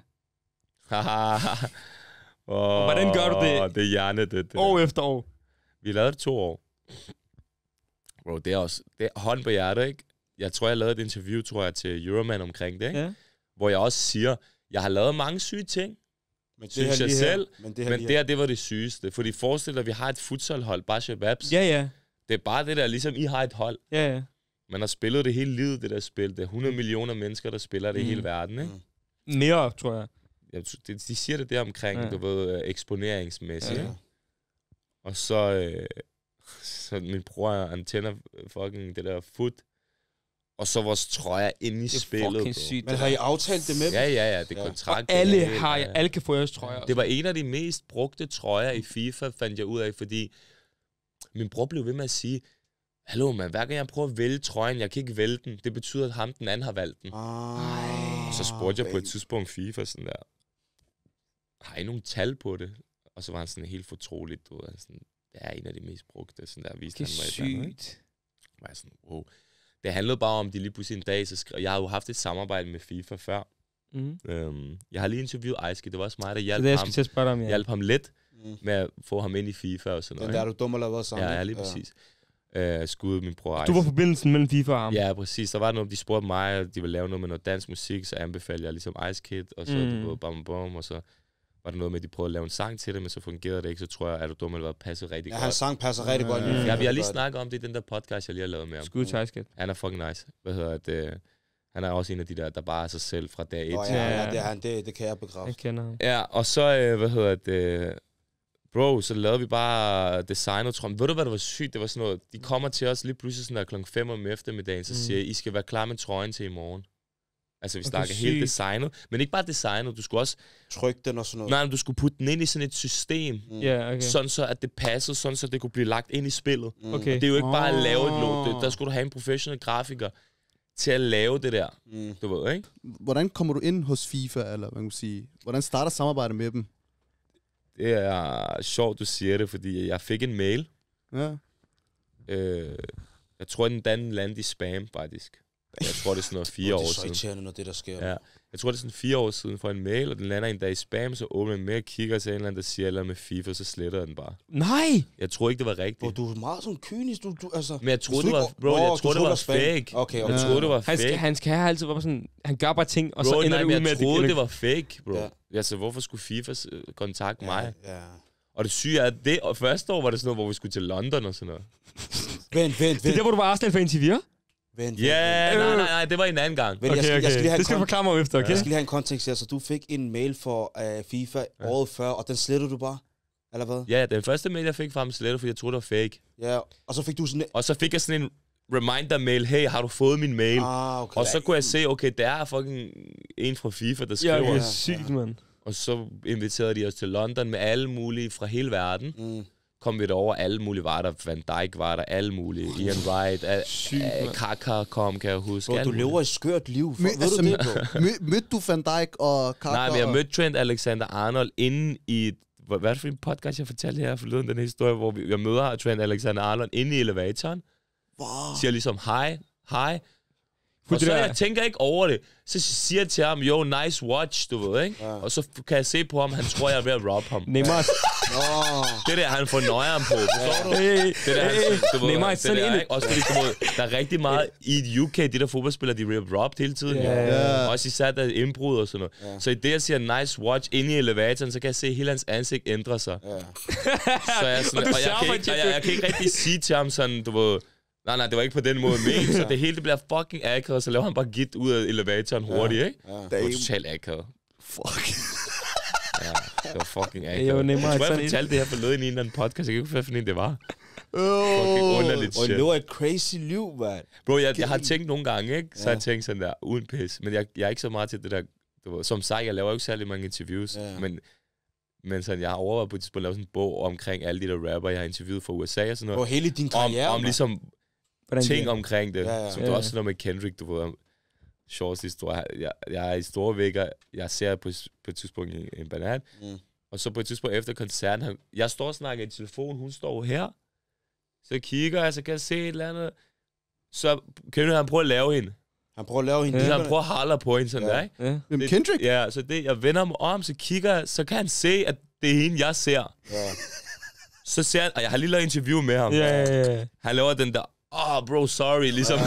Hvordan gør du det? Det er hjerne, det. År efter år. Vi lavede det 2 år. Bro, det er også hånd på hjertet, ikke? Jeg tror, jeg lavede et interview, til Euroman omkring det, ikke? Ja. Hvor jeg også siger, jeg har lavet mange syge ting, synes jeg selv, men det var det sygeste. Fordi forestil dig, at vi har et futsalhold, bare shababs. Ja. Det er bare det der, ligesom I har et hold. Ja. Man har spillet det hele livet, det der spil. Det er 100 millioner mennesker, der spiller det i hele verden, ikke? Mere, tror jeg. De siger det der omkring, du ved, eksponeringsmæssigt. Ja. Og så min bror, han tænder fucking det der foot. Og så vores trøjer inde i spillet. Det er sygt. Men har I aftalt det med dem? Ja, det er kontrakt. Og alle kan få jeres trøjer. Det var en af de mest brugte trøjer i FIFA, fandt jeg ud af, fordi min bror blev ved med at sige, hallo mand, hver gang jeg prøver at vælge trøjen, jeg kan ikke vælge den. Det betyder, at ham den anden har valgt den. Og så spurgte jeg på et tidspunkt FIFA sådan der, har I nogle tal på det? Og så var han sådan helt fortroligt, du ved, sådan, det er en af de mest brugte, sådan der, viste han mig et eller andet. Sygt. Var jeg sådan, wow. Det handlede bare om, de lige pludselig en dag, så skrev, jeg har jo haft et samarbejde med FIFA før. Jeg har lige interviewet Ejske, det var også mig, der hjalp det, jeg ham. skal til at spørge dig om, ja. Hjalp ham lidt med at få ham ind i FIFA og sådan noget. Den der, du dum eller hvad sammen? Ja, lige præcis. Skud min bror Du var forbindelsen mellem FIFA og ham? Ja, præcis. Der var noget, de spurgte mig, og de ville lave noget med noget dansk musik, så anbefalede jeg ligesom Ice Kid, og så du ved, bam, bam, og så var der noget med, at de prøvede at lave en sang til det, men så fungerede det ikke, så tror jeg, at du dum eller hvad, passede rigtig godt. Ja, hans sang passer rigtig godt. Ja, vi har lige snakket om det i den der podcast, jeg lige har lavet med ham. Skud til Ice Kid. Han er fucking nice. Han er også en af de der bare er sig selv fra dag 1. Det kan jeg bekræfte. Jeg kender ham. Ja, og så, bro, så lavede vi bare designet, tror jeg. Ved du, hvad der var sygt? Det var sådan noget, de kommer til os lige pludselig sådan der klokken 5 om eftermiddagen, så siger I skal være klar med trøjen til i morgen. Altså, vi snakker helt designet. Men ikke bare designet, du skulle også trykke den og sådan noget. Nej, men du skulle putte den ind i sådan et system. Sådan så, at det passede, sådan så det kunne blive lagt ind i spillet. Okay. Det er jo ikke bare at lave et lort. Der skulle du have en professionel grafiker til at lave det der. Du ved, ikke? Hvordan kommer du ind hos FIFA, eller hvad kan man sige? Hvordan starter samarbejdet med dem? Det er sjovt, du siger det, fordi jeg fik en mail. Ja. Jeg tror, den landede i spam, faktisk. Jeg tror, det er sådan noget 4 år siden. Det er så irriterende, når det der sker. Ja. Jeg tror, det er sådan 4 år siden for en mail, og den lander en dag i spam, så åbner den med og kigger til en eller anden, der siger eller med FIFA, så sletter den bare. Nej! Jeg tror ikke, det var rigtigt. Bro, du er meget sådan kynisk, altså. Men jeg troede, det var, jeg troede, det var fake. Okay. Jeg troede, det var fake. Han skal have altid være sådan, han gør bare ting, og bro, så ender det ud med, jeg at troede, det var fake, bro. Ja. Altså, hvorfor skulle FIFA kontakte mig? Ja. Og det syge er, at det første år var det sådan noget, hvor vi skulle til London og sådan noget. Vent. Det er der, hvor du var Arsenal-fan til 4? Nej, det var en anden gang. Okay. Det skal du forklare mig efter, okay? Jeg skal lige have en kontekst her. Så du fik en mail for FIFA året før, og den slettede du bare? Eller hvad? Ja, den første mail, jeg fik fra ham slettede, fordi jeg troede, det var fake. Ja, og så fik du sådan... Og så fik jeg sådan en reminder-mail. Hey, har du fået min mail? Okay. Og så kunne jeg se, okay, der er fucking en fra FIFA, der skriver. Ja, det er sygt, mand. Og så inviterede de os til London med alle mulige fra hele verden. Kom vi derover, alle mulige var der. Van Dijk var der, alle mulige. Ian Wright, Kaka kom, kan jeg huske. Bro, du lever et skørt liv. Ved du det, bro? Mødte du Van Dijk og Kaka? Nej, men jeg mødte Trent Alexander-Arnold inde i... Hvad er det for en podcast, jeg fortalte her forleden, den historie, hvor jeg møder Trent Alexander-Arnold inde i elevatoren. Wow. Siger ligesom, hej. Og så jeg tænker ikke over det. Så siger jeg til ham, yo, nice watch, du ved, ikke? Ja. Og så kan jeg se på ham, han tror, jeg er ved at robbe ham. Neymar. Det der, han får nøjeren på. Forstår du? Det der, Neymar, sådan en. Også fordi, der er rigtig meget i UK, de der fodboldspillere, de bliver robbed hele tiden. Yeah. Også især der indbrud og sådan noget. Yeah. Så i det, jeg siger nice watch inde i elevatoren, så kan jeg se, at hele hans ansigt ændrer sig. Yeah. Så jeg sådan, og jeg kan ikke rigtig sige til ham sådan, du ved... Nej, det var ikke på den måde med, så det hele det bliver fucking akavet, så laver han bare git ud af elevatoren hurtigt, ikke? Det var totalt akavet. Fuck. Ja, det var fucking akavet. Jeg tror, jeg fortalte det her forleden i en eller anden podcast, jeg kan ikke finde, det var. Fucking underligt shit. Og det var et crazy liv, man. Bro, jeg har tænkt nogle gange, ikke? Så har jeg tænkt sådan der, uden pis. Men jeg er ikke så meget til det der, som sagt, jeg laver ikke særlig mange interviews, men sådan, jeg har overvejet på et tidspunkt at lave sådan en bog omkring alle de der rapper, jeg har interviewet fra USA og sådan noget. Og hele din karriere, om ligesom ting omkring det, som du også noget med Kendrick, du ved, Shorts historie. Jeg er i store vægger, jeg ser på et tidspunkt en banan, og så på et tidspunkt efter koncerten, jeg står og snakker i telefon, hun står her, så kigger jeg, så kan jeg se et eller andet, så kan han prøve at lave hende. Han prøver at lave hende. Han prøver at holde på hende sådan der, ikke? Hvem, Kendrick? Ja, så det, jeg vender mig om, så kigger jeg, så kan han se, at det er hende, jeg ser. Ja. Så ser han, og jeg har lige lavet interview med ham. Han laver den der, bro, sorry, ligesom.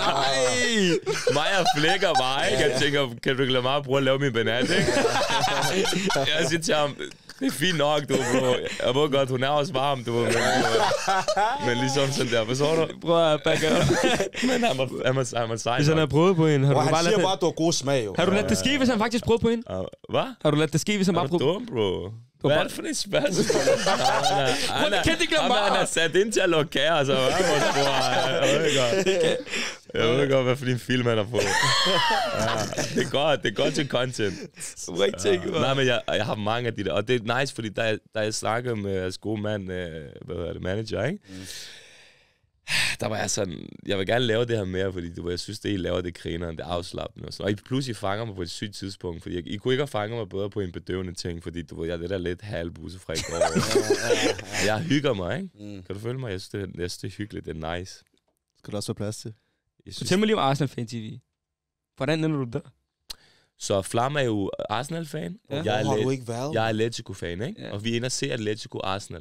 Mig og flækker bare, ikke? Jeg tænker, kan du ikke lade mig prøve at lave min banan, ikke? Jeg siger til ham, det er fint nok, du, bro. Jeg ved godt, hun er også varm, du, men ligesom sådan der, forstår du? Prøv at back up. Men han var sej. Hvis han har prøvet på hende, har du han bare siger bare, at du har god smag, jo. Har du ladet det ske, hvis han faktisk prøvede på hende? Hvad? Har du ladet det ske, hvis han bare prøvede? Er du dum, bro? Hvad er det for et spørgsmål? Han er sat ind til at lukke kære, så hvad er vores bror? Jeg ved godt, hvad for en film han er på. Det er godt til content. Nej, men jeg har mange af de der, og det er nice, fordi da jeg snakker med gode mand, manager, ikke? der var jeg sådan, jeg vil gerne lave det her mere, fordi jeg synes, det I laver, det griner, det er afslappende og sådan. Og I pludselig fanger mig på et sygt tidspunkt, fordi I kunne ikke have fanget mig bedre på en bedøvende ting, fordi jeg er det der lidt halvbusefræk over. Jeg hygger mig, ikke? Kan du følge mig? Jeg synes, det er hyggeligt, det er nice. Skal der også være plads til? Fortæl mig lige om Arsenal Fan TV. Hvordan ender du der? Så Flam er jo Arsenal-fan. Ja. Jeg Hvor har du ikke været? jeg er Atletico-fan, ikke? Ja. Og vi er inde og se Atletico Arsenal.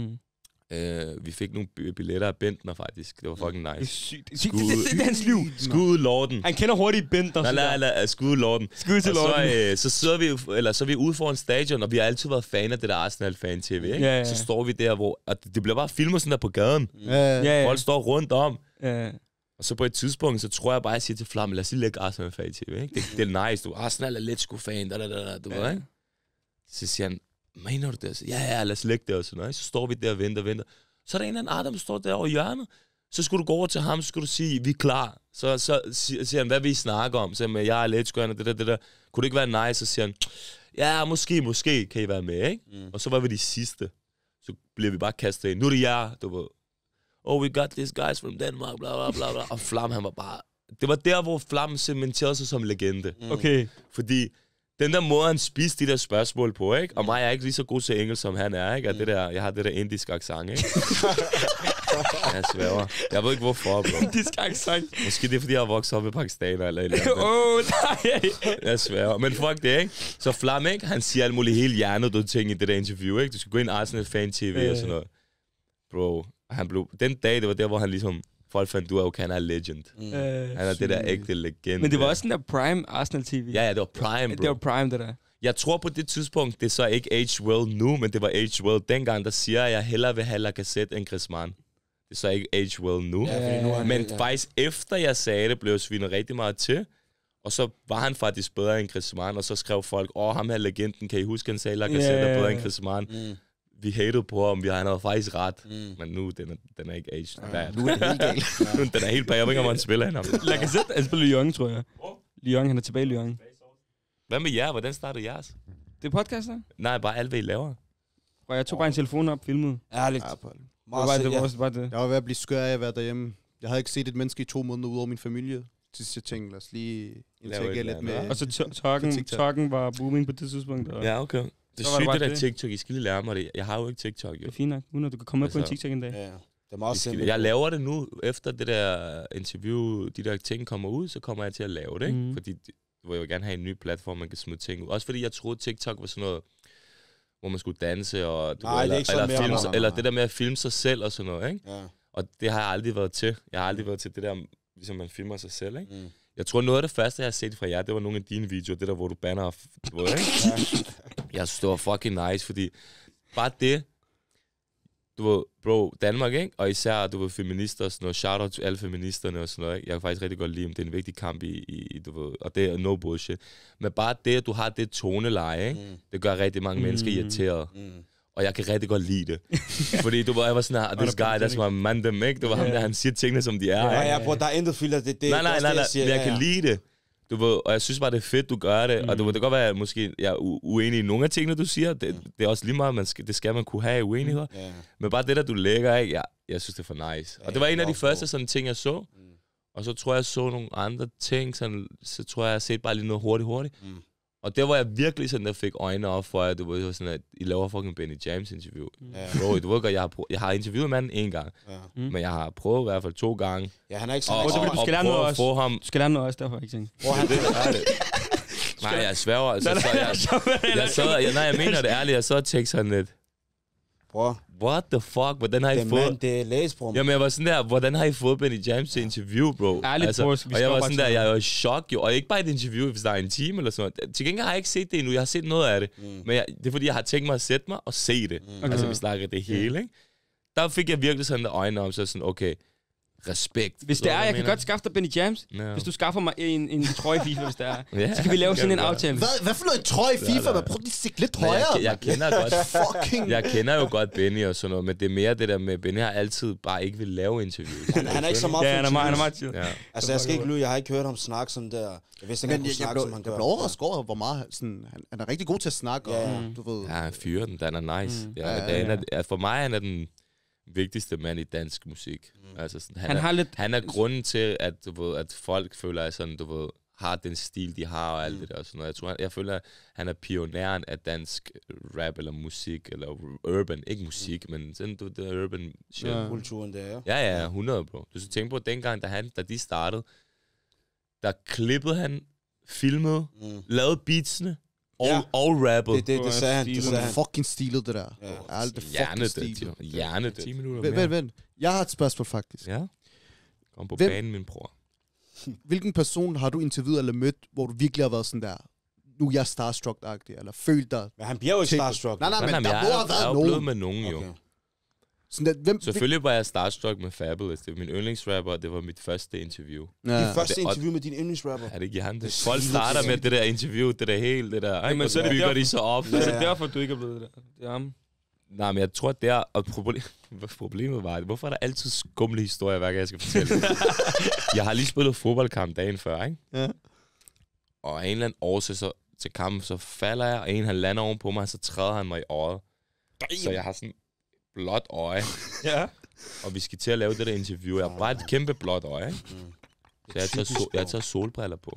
Vi fik nogle billetter af Bentner, faktisk. Det var fucking Det er nice. sygt. Det er hans liv. Skud Lorden. Han kender hurtigt Bentner. Nej, skud Lorden. Skud til Og Lorden. så sidder vi, så er vi ude foran stadion, og vi har altid været fan af det der Arsenal-fan-tv, ikke? Ja. Så står vi der, hvor og det bliver bare filmet sådan der på gaden. Ja. Folk står rundt om. Ja. Og så på et tidspunkt, så tror jeg bare, jeg siger til Flam, lad os lige lægge Arsenal-fan-tv, ikke? Det er nice, du Arsenal er Atletico-fan, du ved, ikke? Så siger han, mener du det? Så, ja, lad os lægge det og sådan noget. Så står vi der og venter. Så er der en eller anden Adam, der står der over hjørnet. Så skulle du gå over til ham, så skulle du sige, vi er klar. Så siger han, hvad vil I snakke om? Så jeg er Atletico, og det der. Kunne det ikke være nice? Så siger han, ja, måske kan I være med, ikke? Og så var vi de sidste. Så bliver vi bare kastet ind. Nu er det jer, du ved. Oh, we got these guys from Denmark, bla bla bla bla. Og Flam, han var bare... Det var der, hvor Flam cementerede sig som legende. Okay. Fordi den der måde, han spiste de der spørgsmål på, ikke? Og mig er ikke lige så god til engelsk, som han er, ikke? Og det der, jeg har det der indisk accent, ikke? Jeg sværger. Jeg ved ikke, hvorfor, bro. indisk accent. Måske det er, fordi jeg har vokset op i Pakistan eller et eller andet. Nej. Jeg sværger. Men fuck det, ikke? Så Flam, ikke? Han siger alt muligt helt hjernedøde ting i det der interview, ikke? Du skal gå ind i Arsenal Fan TV og sådan noget. Bro, han blev... Den dag, det var der, hvor han ligesom... Folk fandt ud af, okay, han er legend. Han er det der ægte legende. Men det var også den der Prime Arsenal TV. Ja, det var Prime, bro. Det var Prime, det der. Jeg tror på det tidspunkt, det er så ikke age well nu, men det var age well dengang, der siger, at jeg hellere vil have Lacazette end Griezmann. Det er så ikke age well nu. Men faktisk efter jeg sagde det, blev jeg svinet rigtig meget til. Og så var han faktisk bedre end Griezmann, og så skrev folk, ham her legenden, kan I huske, han sagde, Lacazette er bedre end Griezmann. Vi hatede på ham, han havde faktisk ret. Men nu, den er ikke aged bad. Nu er det helt galt. Den er helt bag. Jeg ved ikke, om han spiller hende. Lacazette, han spiller Lyon, tror jeg. Lyon, han er tilbage i Lyon. Hvad med jer? Hvordan startede jeres? Det er podcaster? Nej, bare alt, hvad I laver. Og jeg tog bare en telefon op, filmede. Ærligt. Ja, Det var bare det. Jeg var ved at blive skør af at være derhjemme. Jeg havde ikke set et menneske i 2 måneder ud over min familie. Til sidst jeg tænkte, lad os lige interagere lidt med... Og så Talken var booming på det tidspunkt. Og Ja, okay. Det er sygt, det der TikTok. I skal lige lære mig det. Jeg har jo ikke TikTok, jo. det er fint nok. Nu, du kan komme med på en TikTok en dag. Ja. Det er meget simpelt. Jeg laver det nu, efter det der interview, de der ting kommer ud, så kommer jeg til at lave det, ikke? Fordi jeg vil gerne have en ny platform, man kan smide ting ud. Også fordi jeg troede, TikTok var sådan noget, hvor man skulle danse, og eller det der med at filme sig selv og sådan noget, ikke? Ja. Og det har jeg aldrig været til. Jeg har aldrig været til det der, ligesom man filmer sig selv, ikke? Jeg tror, noget af det første, jeg har set fra jer, det var nogle af dine videoer, det der, hvor du banner, ikke? Jeg synes, det var fucking nice, fordi bare det, du ved, bro, Danmark, ikke? Og især, du ved, feminister og sådan noget, shout-out til alle feministerne og sådan noget, ikke? Jeg kan faktisk rigtig godt lide dem, det er en vigtig kamp du ved, og det er no bullshit. Men bare det, at du har det toneleje, ikke? Det gør rigtig mange mennesker irriteret. Og jeg kan rigtig godt lide det. Fordi du var, jeg var sådan her, this guy, that's my man, dem, ikke? Du var ham der, han siger tingene, som de er. Ja, bro, der er intet filter, Nej, men jeg kan lide det. Du ved, og jeg synes bare, det er fedt, du gør det. Og du ved, det kan godt være, at måske jeg er uenig i nogle af tingene, du siger. Det er også lige meget, det skal man kunne have uenigheder. Men bare det der, du lægger, ikke? Jeg synes, det er for nice. Og det var en af de første sådan ting, jeg så. Og så tror jeg så nogle andre ting, sådan, så tror jeg set bare lige noget hurtigt. Og der var jeg virkelig sådan, der fik øjnene op for, at du ved, sådan, at I laver fucking Benny James interview. Bro, du ved godt, jeg har interviewet manden 1 gang. Men jeg har prøvet i hvert fald 2 gange. Ja, han er ikke så Og du skal lære noget også. Få ham. Du skal lære noget også, derfor ikke tænke. Nej, jeg sværger. Altså, jeg mener det ærligt. Jeg så og tænkte sådan lidt. Bror. What the fuck? Hvordan har I fået... Det er læs, bror. Jamen, jeg var sådan der, hvordan har I fået Benny James til interview, bro? Ærligt, altså, bro, og jeg var sådan der, jeg var i chok, jo. Og ikke bare et interview, hvis der er en time eller sådan noget. Til gengæld har jeg ikke set det endnu. Jeg har set noget af det. Men det er fordi, jeg har tænkt mig at sætte mig og se det. Altså, vi snakker det hele, ikke? Der fik jeg virkelig sådan der øjne om, så sådan, okay, respekt. Hvis det er, jeg kan godt skaffe dig Benny James. No. Hvis du skaffer mig en trøje i FIFA, hvis det er. Så kan vi lave sådan en aftale. Hvad for noget trøje i FIFA? Man prøver lige at sigte lidt højere. Jeg kender jo godt Benny og sådan noget, men det er mere det der med, Benny har altid bare ikke vil lave interviews. Han er ikke så meget han er meget chill. Ja. Altså, jeg skal ikke lyve, jeg har ikke hørt ham snakke sådan der. Jeg vidste ikke, han kunne snakke, som han gør. Jeg blev overrasket over, hvor meget sådan, han er rigtig god til at snakke. Og, du ved. Ja, han fyrer den er nice. For mig han er den vigtigste mand i dansk musik. Altså sådan, han er grunden til, at at folk føler, at sådan, har den stil, de har og alt det der og sådan noget. Jeg føler, at han er pioneren af dansk rap eller musik, eller urban, ikke musik, men sådan det urban shit. Kulturen der, Ja, 100, bro. Du skal tænke på, at dengang, da de startede, der klippede han, filmede, lavede beatsene, og rappede. Det sagde han. Det er fucking stilet, det der. Alt det fucking stilet. Hjerne 10 minutter. Vent. Jeg har et spørgsmål, faktisk. Ja. Kom på banen, min bror. Hvilken person har du interviewet eller mødt, hvor du virkelig har været sådan der, nu er jeg starstruck-agtig, eller følt dig... Men han bliver jo ikke starstruck. Nej, men der må have været nogen. Jeg er jo blevet med nogen, jo. Sådan der, Selvfølgelig var jeg starstruck med Fabulous. Det var min yndlingsrapper, det var mit første interview. Dit første interview med din yndlingsrapper? Er det ikke han? Folk starter med det der interview, det der hele, det der... Jamen, så bygger de så op. Det er derfor, du ikke er blevet det der. Det er ham. Nej, men jeg tror, det er... Og problemet var, hvorfor er der altid skumle historier, hver gang jeg skal fortælle? Jeg har lige spillet fodboldkamp dagen før, ikke? Ja. Og en eller anden årsag så til kampen, så falder jeg, og en han lander oven på mig, så træder han mig i øjet. Så jeg har sådan blåt øje. Ja. Og vi skal til at lave det der interview. Jeg har bare et kæmpe blåt øje, ikke? Så jeg tager solbriller på.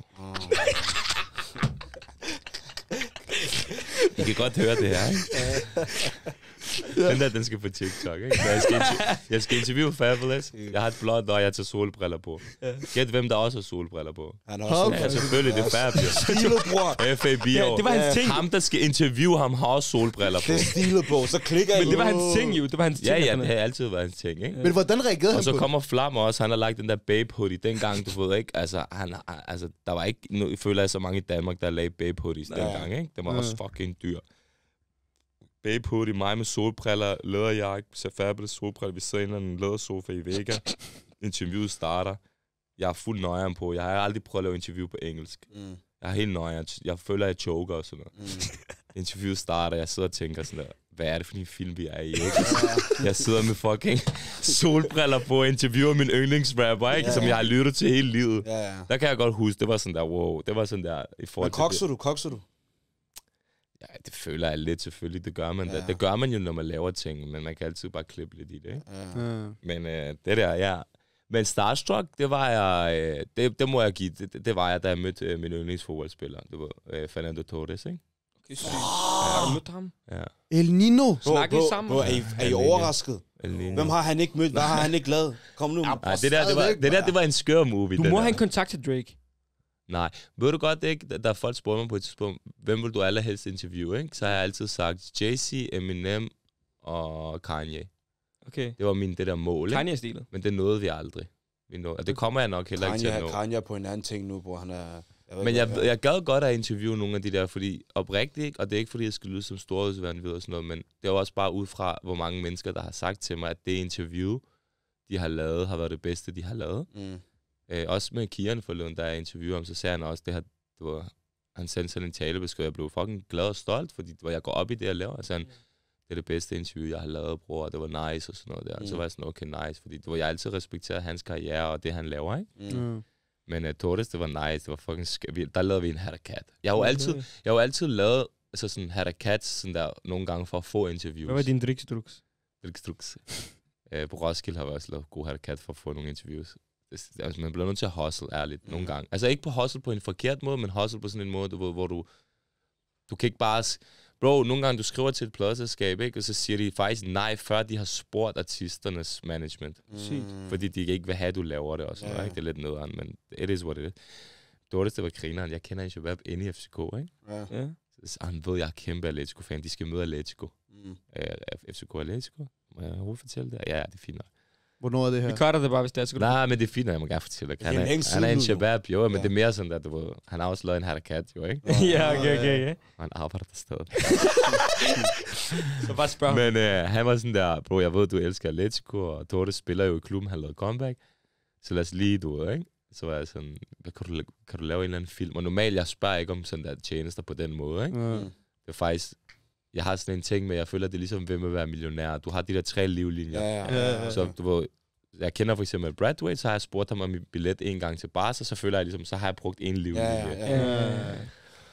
I kan godt høre det her, ikke? Den der, den skal på TikTok, ikke? Jeg skal interviewe Fabulous. Jeg har et blåt øje, jeg tager solbriller på. Gæt hvem der også har solbriller på. Han er også ja, selvfølgelig, det er Fabulous. Stilet, bror. FAB. Ja, det var hans ting. Ham, der skal interviewe ham, har også solbriller på. Det er stilet på, så klikker jeg. Men det var hans ting, jo. Det var hans ting. Ja, det har altid været hans ting, ikke? Men hvordan reagerede han på det? Og så kommer det? Flammer også. Han har lagt den der Babe hoodie. Dengang, du ved ikke, altså, der var ikke, jeg føler jeg så mange i Danmark, der lagde Babe hoodies dengang, ikke? Det var også fucking dyr. Babe hoodie, mig med solbriller, læderjakke, Fabulous solbriller, vi sidder i en lædersofa i Vega. Interviewet starter. Jeg er fuld nøjeren på. Jeg har aldrig prøvet at lave interview på engelsk. Jeg er helt nøjeren. Jeg føler, jeg choker og sådan noget. Interviewet starter, jeg sidder og tænker sådan der, hvad er det for en film, vi er i, ikke? Jeg sidder med fucking solbriller på og interviewer min yndlingsrapper, ikke? Som jeg har lyttet til hele livet. Der kan jeg godt huske, det var sådan der, wow. Det var sådan der, i forhold til... Men kokser du? Ja, det føler jeg lidt selvfølgelig, det gør man. Det gør man jo, når man laver ting, men man kan altid bare klippe lidt i det, ikke? Men det der, ja. Men starstruck, det var jeg, det må jeg give, det var jeg, da jeg mødte min yndlingsfodboldspiller. Det var Fernando Torres, ikke? Okay, har du mødt ham? Ja. El Nino. Snakker I sammen? Er I overrasket? Hvem har han ikke mødt? Hvad har han ikke lavet? Kom nu. Nej, det var en skør movie. Du må have en kontakt til Drake. Nej, ved du godt ikke, der folk spurgte mig på et tidspunkt, hvem vil du allerhelst interviewe, ikke? Så har jeg altid sagt Jay-Z, Eminem og Kanye. Okay. Det var det der mål, ikke? Kanye-stilet. Men det nåede vi aldrig. Og det kommer jeg nok heller ikke til at nå. Kanye er på en anden ting nu, hvor han er... Men jeg gad godt at interviewe nogle af de der, fordi oprigtigt, og det er ikke fordi, jeg skal lyde som storhedsvanvid og sådan noget, men det er også bare ud fra, hvor mange mennesker, der har sagt til mig, at det interview, de har lavet, har været det bedste, de har lavet. Også med Kian forleden, der jeg interviewede ham, så sagde han også, han sendte sådan en talebesked, jeg blev fucking glad og stolt, fordi jeg går op i det, jeg laver. Altså, det er det bedste interview, jeg har lavet, bror, og det var nice og sådan noget der. Så var jeg sådan, okay, nice, fordi jeg altid respekterer hans karriere og det, han laver, ikke? Men Torres, det var nice, det var fucking der lavede vi en Harakat. Jeg har jo altid lavet altså sådan Harakat sådan der nogle gange for at få interviews. Hvad var din drikstruks? På Roskilde har vi også lavet god Harakat for at få nogle interviews. Altså, man bliver nødt til at hustle ærligt nogle gange. Altså ikke på hustle på en forkert måde, men hustle på sådan en måde, hvor du kan ikke bare... Bro, nogle gange du skriver til et pladeselskab, ikke? Og så siger de faktisk nej, før de har spurgt artisternes management. Fordi de ikke vil have, at du laver det og sådan noget, ikke? Det er lidt nederen, men it is what it is. Dortes, det var grineren. Jeg kender en Shabab inde i FCK, ikke? Ja. Så han ved, jeg er kæmpe Atletico-fan. De skal møde Atletico. FCK Atletico? Må jeg overhovedet fortælle det? Ja, det er fint nok. Hvornår er det her? Vi cutter det bare, hvis det er så. Nej, men det er fint, jeg må gerne fortælle. Han er en Shabab, jo, men det er mere sådan, at han har også lavet en Harakat, jo, ikke? Ja, okay. Han arbejder der stadig. Så bare spørg. Men han var sådan der, bro, jeg ved, du elsker Atletico, og Torte spiller jo i klubben, han lavede comeback. Så lad os lige, du ved, ikke? Så var jeg sådan, kan du lave en eller anden film? Og normalt, jeg spørger ikke om sådan der tjenester på den måde, ikke? Det er faktisk... Jeg har sådan en ting med, jeg føler, det er ligesom ved med at være millionær. Du har de der 3 livlinjer. Så du ved, jeg kender for eksempel Bradway, så har jeg spurgt ham om min billet en gang til Barca, så føler jeg ligesom, så har jeg brugt en livlinje.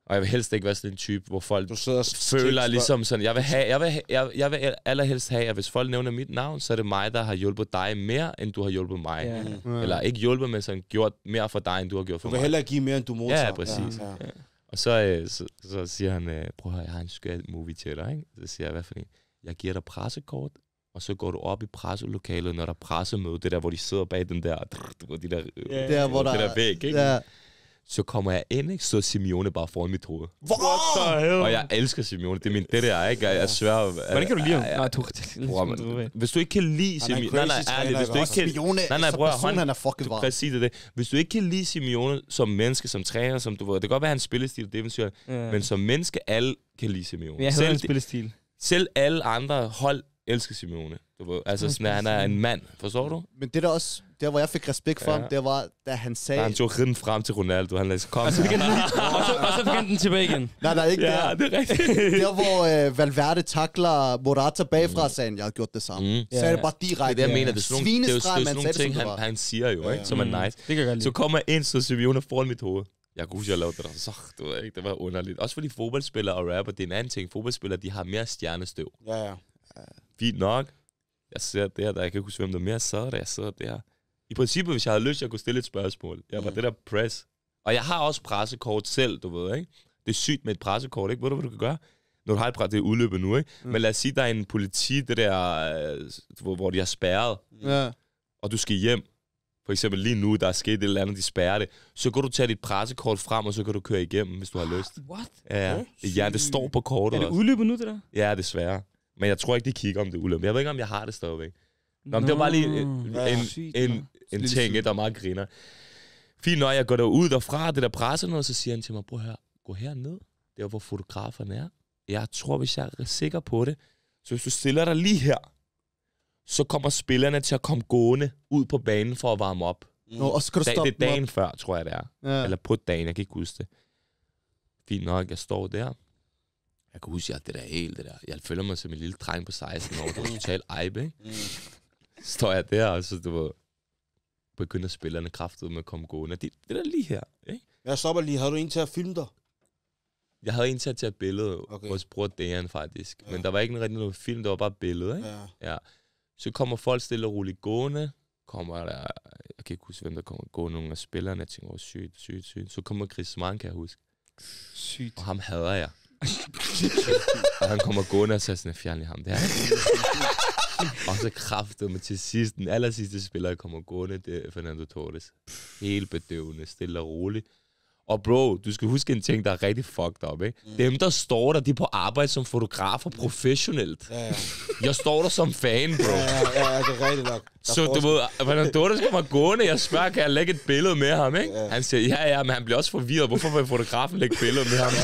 Og jeg vil helst ikke være sådan en type, hvor folk føler føler ligesom sådan, jeg vil allerhelst have, at hvis folk nævner mit navn, så er det mig, der har hjulpet dig mere, end du har hjulpet mig. Ja. Eller ikke hjulpet, men sådan gjort mere for dig, end du har gjort for mig. Du vil hellere give mere, end du modtager. Ja, præcis. Ja. Og så siger han, prøv at høre, jeg har en skøn movie til dig, ikke? Så siger jeg, hvad for en? Jeg giver dig pressekort, og så går du op i presselokalet, når der er pressemøde, det der, hvor de sidder bag den der, de der, hvor der, det der væg, ikke? Ja. Så kommer jeg ind, ikke? Så Simeone bare foran mit hoved. What the hell? Og jeg elsker Simeone. Det er det der, ikke? Jeg svær. Hvordan kan du lide ham? Hvis du ikke kan lide Simeone... Nej, hvis du ikke kan... Simeone, han er fucking var. Præcis det. Hvis du ikke kan lide Simeone som menneske, som træner, som du ved... Det kan godt være, hans spillestil, det eventyr. Men som menneske, alle kan lide Simeone. Jeg havde en spillestil. Selv alle andre hold elsker Simeone. Du ved, altså sådan, han er en mand. Forstår du? Men det der også... Der, hvor jeg fik respekt for ham, det var, da han sagde... Da han tog ridden frem til Ronaldo. Han lagde kom. Og så fik han den tilbage igen. Nej, ikke der. Det er rigtigt. Der, hvor Valverde takler Morata bagfra, sagde han, jeg har gjort det samme. Så er det bare direkte. Det er det, jeg mener. Det er sådan nogle ting, det han siger jo, ikke? Som er nice. Det kan jeg godt lide. Så kommer jeg ind, så Simeone foran mit hoved. Jeg kunne huske, jeg lavede det der. Så, du ved ikke, det var underligt. Også fordi fodboldspillere og rapper, det er en anden ting. Fodboldspillere, de har mere stjernestøv. Ja. Fint nok. Jeg ser der kan ikke huske, hvem der mere sad der. Jeg sidder der. I princippet, hvis jeg havde lyst, jeg kunne stille et spørgsmål. Jeg var det der press. Og jeg har også pressekort selv, du ved, ikke? Det er sygt med et pressekort, ikke? Ved du, hvad du kan gøre? Når du har et pressekort, det er udløbet nu, ikke? Men lad os sige, der er en politi, det der, hvor de har spærret. Ja. Og du skal hjem. For eksempel lige nu, der er sket et eller andet, de spærrer det. Så kan du tage dit pressekort frem, og så kan du køre igennem, hvis du har lyst. What? Ja, det står på kortet. Er det udløbet nu, det der? Ja, desværre. Men jeg tror ikke, de kigger, om det er udløbet. Jeg ved ikke, om jeg har det stadigvæk. Nå, men det var bare lige en ting, der er meget griner. Fint, når jeg går derud derfra, det der presser noget, så siger han til mig, prøv at høre, gå herned, der hvor fotograferne er. Jeg tror, hvis jeg er sikker på det, så hvis du stiller dig lige her, så kommer spillerne til at komme gående ud på banen for at varme op. Og så kan du stoppe det er dagen før, tror jeg det er. Ja. Eller på dagen, jeg kan ikke huske det. Fint nok, jeg står der. Jeg kan huske, at det der. Jeg føler mig som en lille dreng på 16 år. Det var totalt ejbe, ikke? Så står jeg der, og så begynder spillerne kraftigt med at komme gående. Det der lige her, ikke? Jeg stopper lige. Havde du en til at filme dig? Jeg havde en til at tage billede. Vores bror Dejan, faktisk. Ja. Men der var ikke rigtig noget film, der var bare billede, ikke? Ja. Så kommer folk stille og roligt gående. Kommer der... Jeg kan ikke huske, hvem der kommer gående. Nogle af spillerne. Jeg tænker, sygt. Så kommer Chris Mann, kan jeg huske. Sygt. Og ham hader jeg. Og han kommer gående og siger sådan, fjern lige ham der. Og så kraftede med til sidst, den aller sidste spiller, der kommer gående, det er Fernando Torres. Helt bedøvende, stille og roligt. Og bro, du skal huske en ting, der er rigtig fucked up, ikke? Dem, der står der, de er på arbejde som fotografer professionelt. Ja. Jeg står der som fan, bro. Ja, det er rigtigt nok. Så du ved, Fernando Torres kommer gående, jeg spørger, kan jeg lægge et billede med ham, ikke? Ja. Han siger, ja, men han bliver også forvirret. Hvorfor vil fotografen lægge billeder med ham?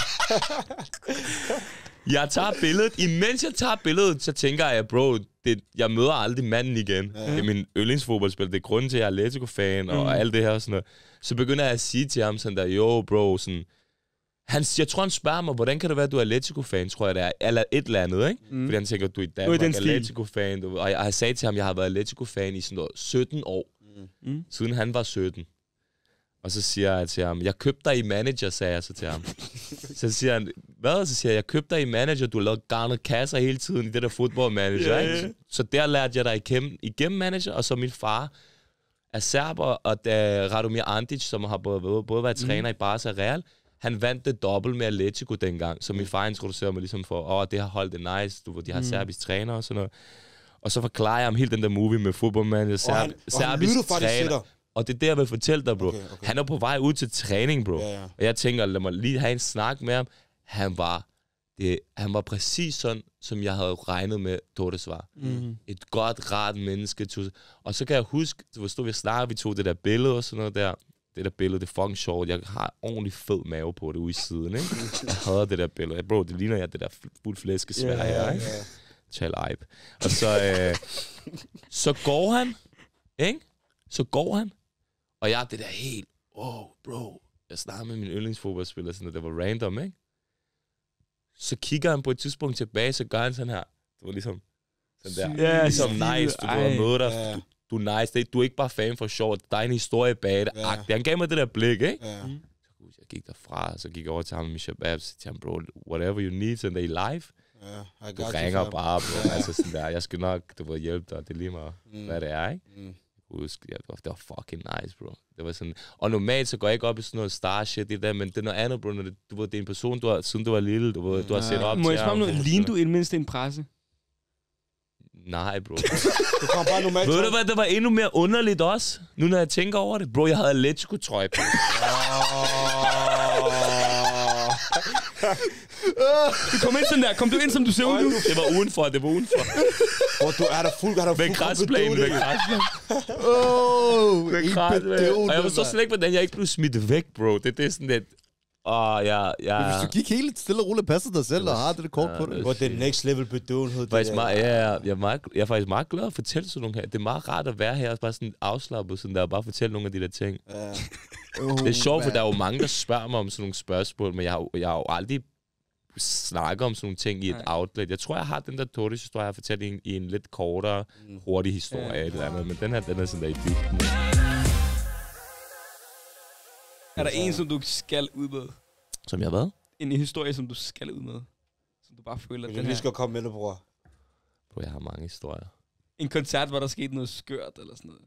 Jeg tager billedet. Imens jeg tager billedet, så tænker jeg, bro, jeg møder aldrig manden igen. Ja. Det er min yndlingsfodboldspiller. Det er grunden til, at jeg er Atletico-fan og alt det her og sådan noget. Så begynder jeg at sige til ham sådan der, jo, bro, sådan... Jeg tror, han spørger mig, hvordan kan det være, at du er Atletico-fan, tror jeg det er. Eller et eller andet, ikke? Fordi han tænker, du er i Danmark, Atletico-fan. Og jeg har sagt til ham, jeg har været Atletico-fan i sådan noget 17 år. Siden han var 17. Og så siger jeg til ham, jeg købte dig i manager, sagde jeg så til ham. Så siger han, hvad? Så siger jeg købte dig i manager, du har lavet garnet kasser hele tiden i det der fodboldmanager, ikke? Så der lærte jeg dig igennem manager, og så min far er serber, og da Radomir Andic, som har både været træner i Barca og Real, han vandt det dobbelt med Atletico dengang, så min far introducerede mig ligesom for, det har holdt det nice, de har serbisk træner og sådan noget. Og så forklarer jeg ham helt den der movie med fodboldmanager, serbisk træner. Og det er det, jeg vil fortælle dig, bro. Okay. Han er på vej ud til træning, bro. Ja. Og jeg tænker, lad mig lige have en snak med ham. Han var præcis sådan, som jeg havde regnet med, Torres var. Et godt, rart menneske. Og så kan jeg huske, hvor vi snakkede, vi tog det der billede og sådan noget der. Det der billede, det er fucking sjovt. Jeg har ordentlig fed mave på det ude i siden, ikke? Jeg hader det der billede. Bro, det ligner jeg det der fuld flæskesvær her, ikke? Tal Ibe. Og så går han, ikke? Så går han. Og jeg er det der helt, bro. Jeg snakker med min yndlingsfodboldspiller, sådan, det var random, ikke? Så kigger han på et tidspunkt tilbage, så gør han sådan her. Det var ligesom sådan der. Yeah, ligesom nice, du har mødt dig. Du er nice. Du er ikke bare fan for sjovt. Der er en historie bag det. Han gav mig det der blik, ikke? Så Jeg gik derfra, og så gik jeg over til ham med Shabab, så til ham, bro, whatever you need, så det er live. Du ringer bare, bro. Altså sådan der, jeg skal nok, hjælpe dig, det er lige meget, hvad det er, ikke? Husk, det var fucking nice, bro. Det var sådan, og normalt så går jeg ikke op i sådan noget star shit, det der, men det er noget andet, bro, når det er en person, siden du var lille, du har set op til. Må jeg spørge noget, lignede du i det mindste en presse? Nej, bro. Du kom bare normalt. Ved du hvad, det var endnu mere underligt også, nu når jeg tænker over det. Bro, jeg havde Atletico-trøje på. Du kom ind sådan der, kom du ind som du ser ud nu? Det var udenfor. Hvor du er der fuld, med græsplænen, med græsplænen. Og jeg forstår slet ikke, hvordan jeg ikke blev smidt væk, bro. Det er sådan lidt... Hvis du gik helt stille og roligt passet dig selv, og har det kort på det. Hvor det er next level bedøvenhed. Jeg er faktisk meget glad at fortælle sådan nogle her. Det er meget rart at være her og bare sådan afslappet, sådan der, og bare fortælle nogle af de der ting. Det er sjovt, for der er jo mange, der spørger mig om sådan nogle spørgsmål, men jeg har jo aldrig snakket om sådan nogle ting i et outlet. Jeg tror, jeg har den der Toris-historie, jeg har fortalt i en lidt kortere, hurtig historie eller andet, men den er sådan der i dybden. Er der en, som du skal ud med? Som jeg hvad? En historie, som du skal ud med? Som du bare føler, den her... Du lige skal komme med det, bror. Bro, jeg har mange historier. En koncert, hvor der skete noget skørt eller sådan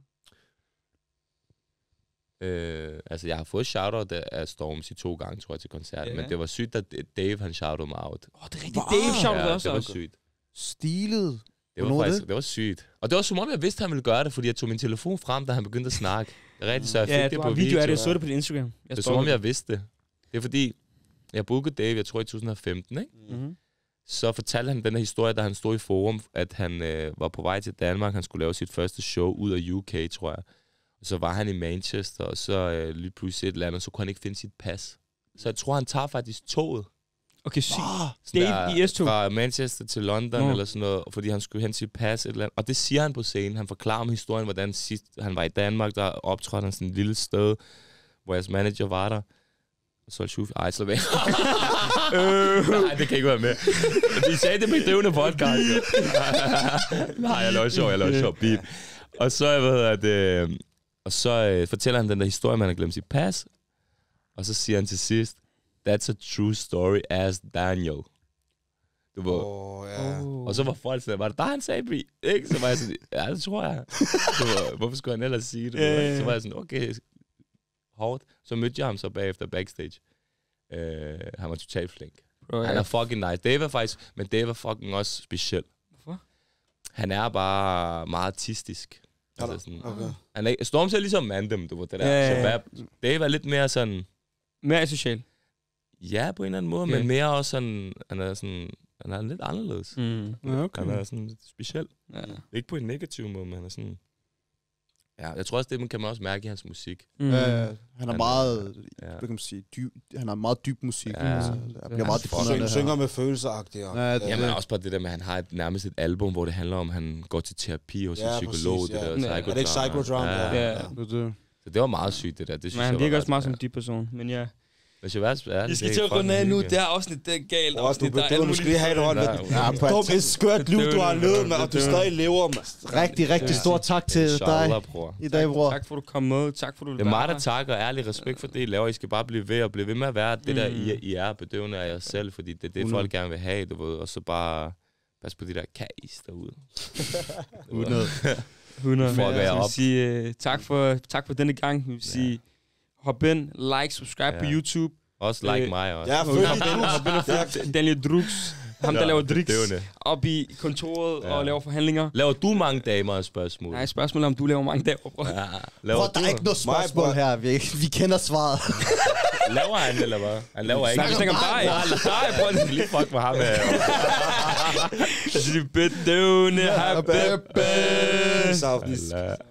noget? Altså, jeg har fået shoutout af Stormzy 2 gange, tror jeg, til koncerten. Men det var sygt, at Dave, han shoutede mig out. Det er rigtigt. Dave shoutede også. Det var sygt. Stilet. Det var sygt. Og det var som om, jeg vidste, at han ville gøre det, fordi jeg tog min telefon frem, da han begyndte at snakke. Det er rigtigt, så jeg fik det på video. Jeg så det på din Instagram. Det er som om, jeg vidste det. Det er fordi, jeg bookede Dave, jeg tror i 2015, ikke? Så fortalte han den her historie, da han stod i forum, at han var på vej til Danmark. Han skulle lave sit første show ud af UK, tror jeg. Og så var han i Manchester, og så lige pludselig et eller andet, så kunne han ikke finde sit pas. Så jeg tror, han tager faktisk toget. Okay, sygt. Dave i S2. Fra Manchester til London eller sådan noget, fordi han skulle hen sit pas et eller andet. Og det siger han på scenen. Han forklarer om historien, hvordan sidst han var i Danmark, der optrådte han sådan et lille sted, hvor jeres manager var der. Og så Shufi. Ej, slå væk. Nej, det kan ikke være med. De sagde det med drivende podcast. Nej, jeg laver sjov. Beep. Og så, og så fortæller han den der historie, man har glemt sit pas. Og så siger han til sidst, that's a true story as Daniel. Du var, og så var folk sådan, var det der, han sagde, Bri? Ikke? Så var jeg sådan, ja, det tror jeg. Hvorfor skulle han ellers sige det? Så var jeg sådan, okay, hårdt. Så mødte jeg ham så bagefter backstage. Han var totalt flink. Han er fucking nice. Dave er faktisk, men Dave er fucking også speciel. Hvorfor? Han er bare meget artistisk. Altså sådan, Stormzy er ligesom Mandem, du ved det der. Dave er lidt mere sådan... Mere social. Ja, på en eller anden måde, men mere også sådan, han er lidt anderledes. Okay. Han er sådan lidt speciel. Ja. Ikke på en negativ måde, men han er sådan... Ja, jeg tror også, det kan man også mærke i hans musik. Han er meget, hvad kan man sige, han har meget dyb musik. Altså, han synger med følelseagtigt. Jamen også bare det der med, at han har nærmest et album, hvor det handler om, at han går til terapi hos en psykolog. Præcis, det er det ikke psychodrama? Ja. Så det var meget sygt, det der. Det men han virker også meget som en dyb person, men ja. Hvis jeg være vi skal til at runde af nu. Det er også lidt galt. Du skal lige have et hold med det. Et skørt liv, du har levet med, og du stadig lever med. Rigtig stor tak til dig i dag, bror. Tak for, du kom med. Tak for, du det er mig, der takker, og ærlig respekt for det, I laver. I skal bare blive ved med at være det der, I er bedøvende af jer selv, fordi det er det, folk gerne vil have, du ved. Og så bare pas på de der kajs derude. 100. Jeg vil sige tak for denne gang. Jeg vil sige... Hop ind, like, subscribe på YouTube. Også like mig også. Ja, følg Daniel Drux, ham der laver Drix, op i kontoret og laver forhandlinger. Laver du mange damer spørgsmål? Nej, spørgsmålet om du laver mange damer, bror. Ja, der er ikke noget spørgsmål her, vi kender svaret. Laver han, eller hvad? Han laver ikke. Vi snakker om dig. Nej, bror, det skal lige fuck med ham her. Det er bedøvende, happy.